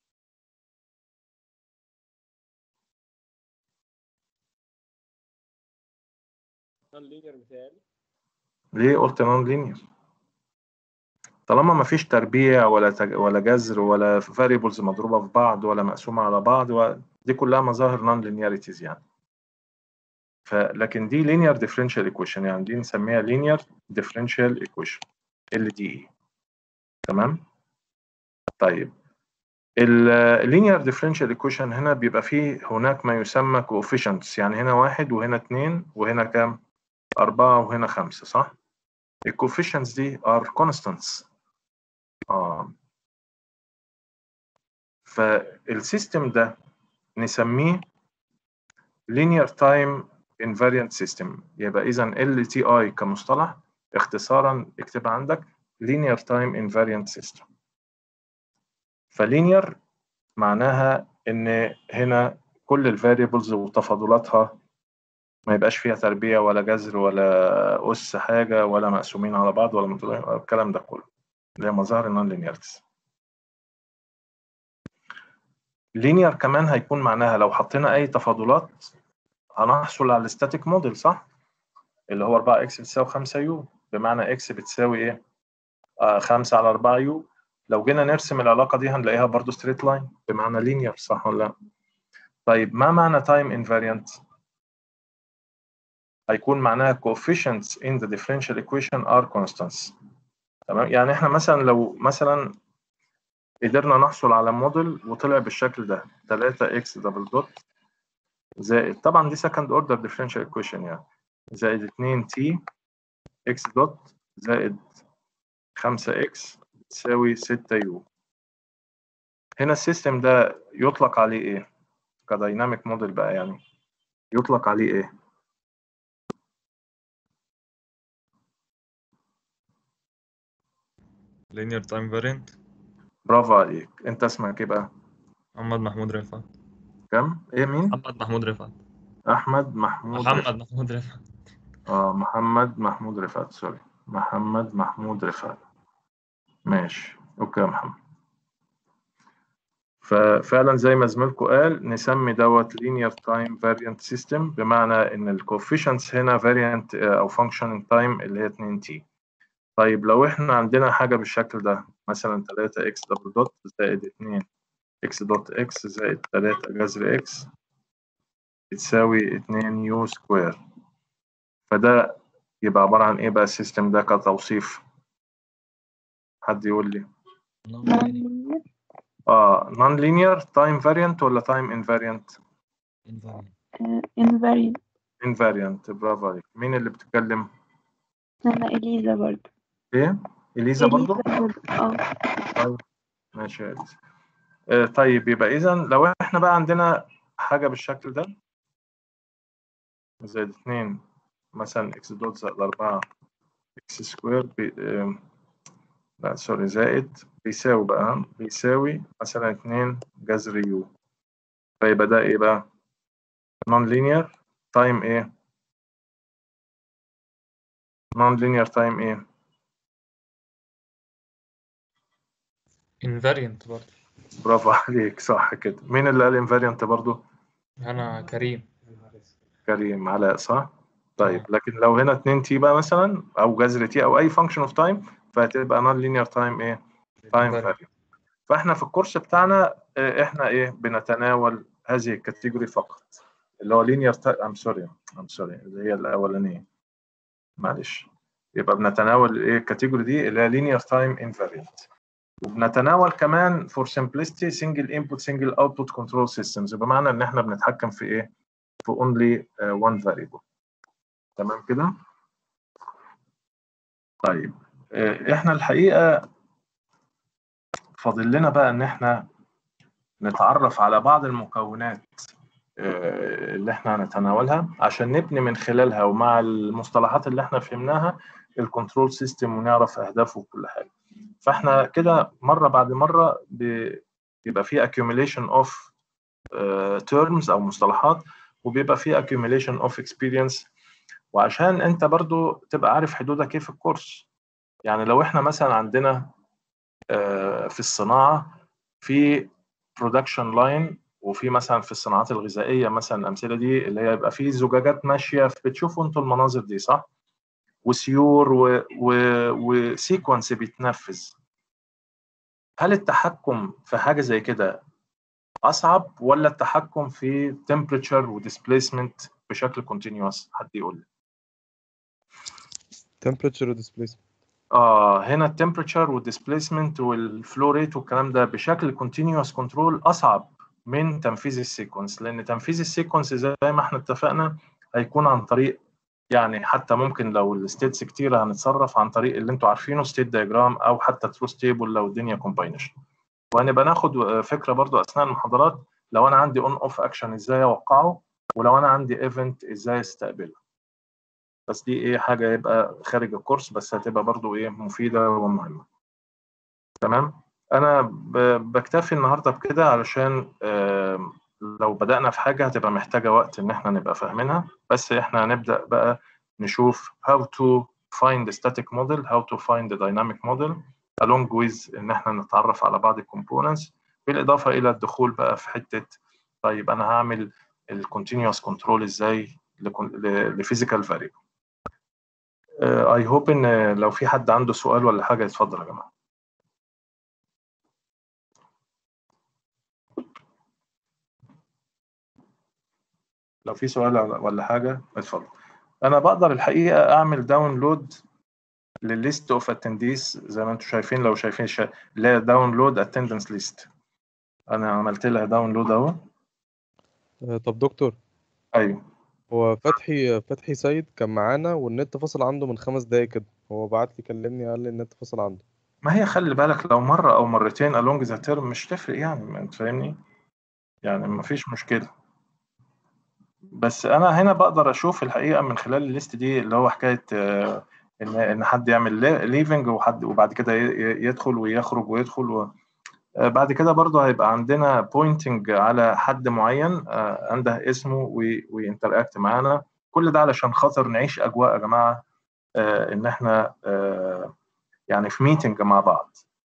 E: نون لينير بتاعي.
A: ليه قلت non linear؟ طالما ما فيش تربيع ولا جذر ولا variables مضروبة في بعض ولا مقسومة على بعض، دي كلها مظاهر non linearities يعني. لكن دي linear differential equation، يعني دي نسميها linear differential equation LDE. تمام؟ طيب linear differential equation هنا بيبقى فيه هناك ما يسمى coefficients، يعني هنا 1 وهنا 2 وهنا كام؟ 4 وهنا 5، صح؟ الcoefficients دي are constants. فالسيستم ده نسميه linear time invariant system. يبقى إذن LTI كمصطلح اختصارا اكتب عندك linear time invariant system. فlinear معناها إن هنا كل الفاريبلز وتفاضلاتها ما يبقاش فيها تربيع ولا جذر ولا أس حاجة ولا مقسومين على بعض ولا الكلام ده كله، اللي هي مظاهر النون لينيارتيز. linear كمان هيكون معناها لو حطينا أي تفاضلات هنحصل على الستاتيك موديل، صح؟ اللي هو 4x بتساوي 5u، بمعنى x بتساوي ايه؟ 5 على 4u. لو جينا نرسم العلاقة دي هنلاقيها برضو straight line بمعنى linear، صح ولا لا؟ طيب ما معنى time invariant؟ هيكون معناها coefficients in the differential equation are constants. تمام؟ يعني احنا مثلا لو مثلا قدرنا نحصل على موديل وطلع بالشكل ده 3x دبل دوت زائد، طبعا دي second order differential equation يعني، زائد 2t x دوت زائد 5x تساوي 6u. هنا السيستم ده يطلق عليه ايه كدايناميك موديل بقى، يعني يطلق عليه ايه؟
G: linear time variant.
A: برافو عليك. انت اسمك ايه بقى؟
G: محمد محمود رفعت.
A: كم ايه مين؟
G: محمد محمود رفعت.
A: احمد محمود رفعت.
G: محمد محمود رفعت.
A: محمد محمود رفعت، سوري، محمد محمود رفعت. ماشي، اوكي يا محمد. ففعلا زي ما زميلكم قال نسمي دوت linear time variant system، بمعنى ان الكوفيشنتس هنا variant او function time اللي هي 2t. طيب لو احنا عندنا حاجة بالشكل ده، مثلا 3x دبل دوت زائد 2 x دوت x زائد 3 جذر x بتساوي 2 يو سكوير، فده يبقى عبارة عن ايه بقى السيستم ده كتوصيف؟ حد يقول لي.
B: non-linear.
A: non linear time variant ولا time invariant؟
B: invariant.
A: invariant، برافو عليك. مين اللي بتتكلم؟
B: أنا إليزا برضه.
A: ايه؟ إليزا برضو؟
B: برضه.
A: طيب ماشي يا إليزا. طيب يبقى إذا لو احنا بقى عندنا حاجة بالشكل ده زائد 2 مثلا x دوت زائد 4 x سكوير لا سوري زائد بيساوي بقى بيساوي مثلا 2 جذر يو، فيبقى ده ايه بقى؟ non linear time ايه؟ non linear time ايه؟
G: invariant برضه.
A: برافو عليك، صح كده. مين اللي قال invariant برضو؟
G: أنا كريم.
A: كريم علاء، صح؟ طيب لكن لو هنا 2 تي بقى مثلا او جذر تي او اي function of time فهتبقى non linear time ايه؟ time variant. فاحنا في الكورس بتاعنا احنا ايه بنتناول هذه الكاتيجوري فقط، اللي هو linear I'm sorry اللي هي الاولانيه، معلش. يبقى بنتناول ايه الكاتيجوري دي اللي هي linear time invariant، وبنتناول كمان for simplicity single input single output control systems، بمعنى ان احنا بنتحكم في ايه؟ في only one variable. تمام كده؟ طيب احنا الحقيقه فاضل لنا بقى ان احنا نتعرف على بعض المكونات اللي احنا هنتناولها عشان نبني من خلالها ومع المصطلحات اللي احنا فهمناها الكنترول سيستم ونعرف اهدافه وكل حاجه. فاحنا كده مره بعد مره بيبقى في accumulation of terms او مصطلحات، وبيبقى في accumulation of experience، وعشان انت برضو تبقى عارف حدودك ايه في الكورس. يعني لو احنا مثلا عندنا في الصناعه في برودكشن لاين، وفي مثلا في الصناعات الغذائيه مثلا الامثله دي اللي هي يبقى في زجاجات ماشيه، بتشوفوا انتوا المناظر دي صح؟ وسيور وسيكونس بيتنفذ. هل التحكم في حاجه زي كده اصعب ولا التحكم في temperature وديسبيسمنت بشكل continuous؟ حد يقول لي.
K: temperature displacement.
A: هنا التمبريتشر والديسبيسمنت والفلو ريت والكلام ده بشكل continuous كنترول اصعب من تنفيذ السيكونس، لان تنفيذ السيكونس زي ما احنا اتفقنا هيكون عن طريق، يعني حتى ممكن لو الستيتس كتيره هنتصرف عن طريق اللي انتوا عارفينه ستيت دايجرام او حتى تروث تيبل لو الدنيا كومباينيشن. وهنبقى ناخد فكره برضو اثناء المحاضرات لو انا عندي اون اوف اكشن ازاي اوقعه، ولو انا عندي ايفنت ازاي استقبله. بس دي ايه حاجه يبقى خارج الكورس، بس هتبقى برضو ايه مفيده ومهمه. تمام. انا بكتفي النهارده بكده علشان لو بدأنا في حاجه هتبقى محتاجه وقت ان احنا نبقى فاهمينها، بس احنا هنبدأ بقى نشوف how to find the static model, how to find the dynamic model along with ان احنا نتعرف على بعض الكومبوننتس، بالاضافه الى الدخول بقى في حته طيب انا هعمل الكونتينوس كنترول ازاي لفيزيكال فاريبل. I hope ان لو في حد عنده سؤال ولا حاجه يتفضل يا جماعه. لو في سؤال ولا حاجه اتفضل. انا بقدر الحقيقه اعمل داونلود للليست اوف اتنديز زي ما انتم شايفين، لو شايفين اللي هي داونلود اتندنس ليست، انا عملت لها داونلود اهو.
K: طب دكتور.
A: ايوه.
K: هو فتحي سيد كان معانا والنت فصل عنده من 5 دقايق كده، هو بعت لي كلمني قال لي النت فصل عنده.
A: ما هي خلي بالك لو مرة أو مرتين along the term مش تفرق يعني، ما أنت فاهمني؟ يعني ما فيش مشكلة. بس أنا هنا بقدر أشوف الحقيقة من خلال الليست دي اللي هو حكاية إن حد يعمل ليفنج وحد وبعد كده يدخل ويخرج ويدخل بعد كده برضه هيبقى عندنا بوينتنج على حد معين عنده اسمه وينتراكت معانا. كل ده علشان خاطر نعيش أجواء يا جماعة إن إحنا يعني في ميتنج مع بعض.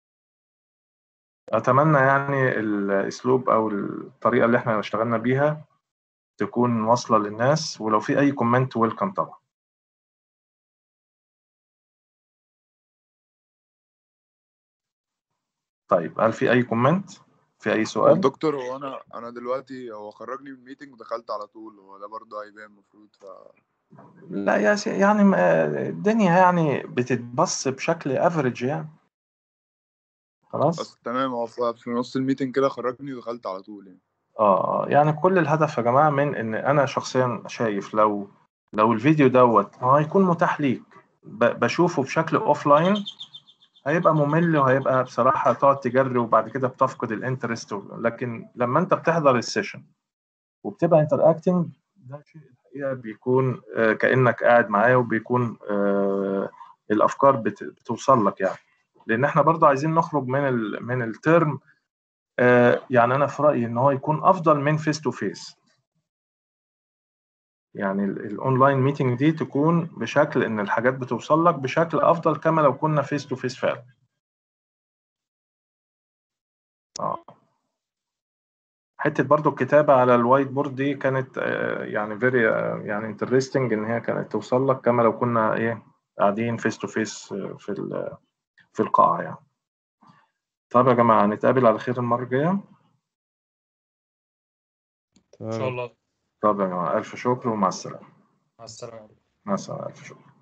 A: أتمنى يعني الأسلوب أو الطريقة اللي إحنا اشتغلنا بيها تكون واصلة للناس، ولو في أي كومنت ويلكم طبعا. طيب هل في أي كومنت؟ في أي سؤال؟
J: دكتور هو انا دلوقتي هو خرجني من الميتنج ودخلت على طول، هو ده برضه هيبان المفروض
A: لا يعني الدنيا يعني بتتبص بشكل افريج يعني. خلاص
J: تمام. هو في نص الميتنج كده خرجني ودخلت على طول يعني.
A: يعني كل الهدف يا جماعة من ان انا شخصيا شايف لو الفيديو دوت هيكون متاح ليك بشوفه بشكل اوف لاين هيبقى ممل، وهيبقى بصراحة تقعد تجري وبعد كده بتفقد الانترست. لكن لما انت بتحضر السيشن وبتبقى انتراكتنج ده شيء الحقيقة بيكون كأنك قاعد معايا، وبيكون الافكار بتوصل لك يعني. لان احنا برضو عايزين نخرج من الترم يعني انا في رايي ان هو يكون افضل من فيس تو فيس. يعني الاونلاين ميتنج دي تكون بشكل ان الحاجات بتوصل لك بشكل افضل كما لو كنا فيس تو فيس فعلا. حته برضو الكتابه على الوايت بورد دي كانت يعني فيري يعني انترستنج، ان هي كانت توصل لك كما لو كنا قاعدين فيس تو فيس في القاعه يعني. طب يا جماعه نتقابل على خير المره الجايه
G: ان شاء الله.
A: طب يا جماعه الف شكر ومع السلامه.
G: مع السلامة.
A: مع السلامه، الف شكر.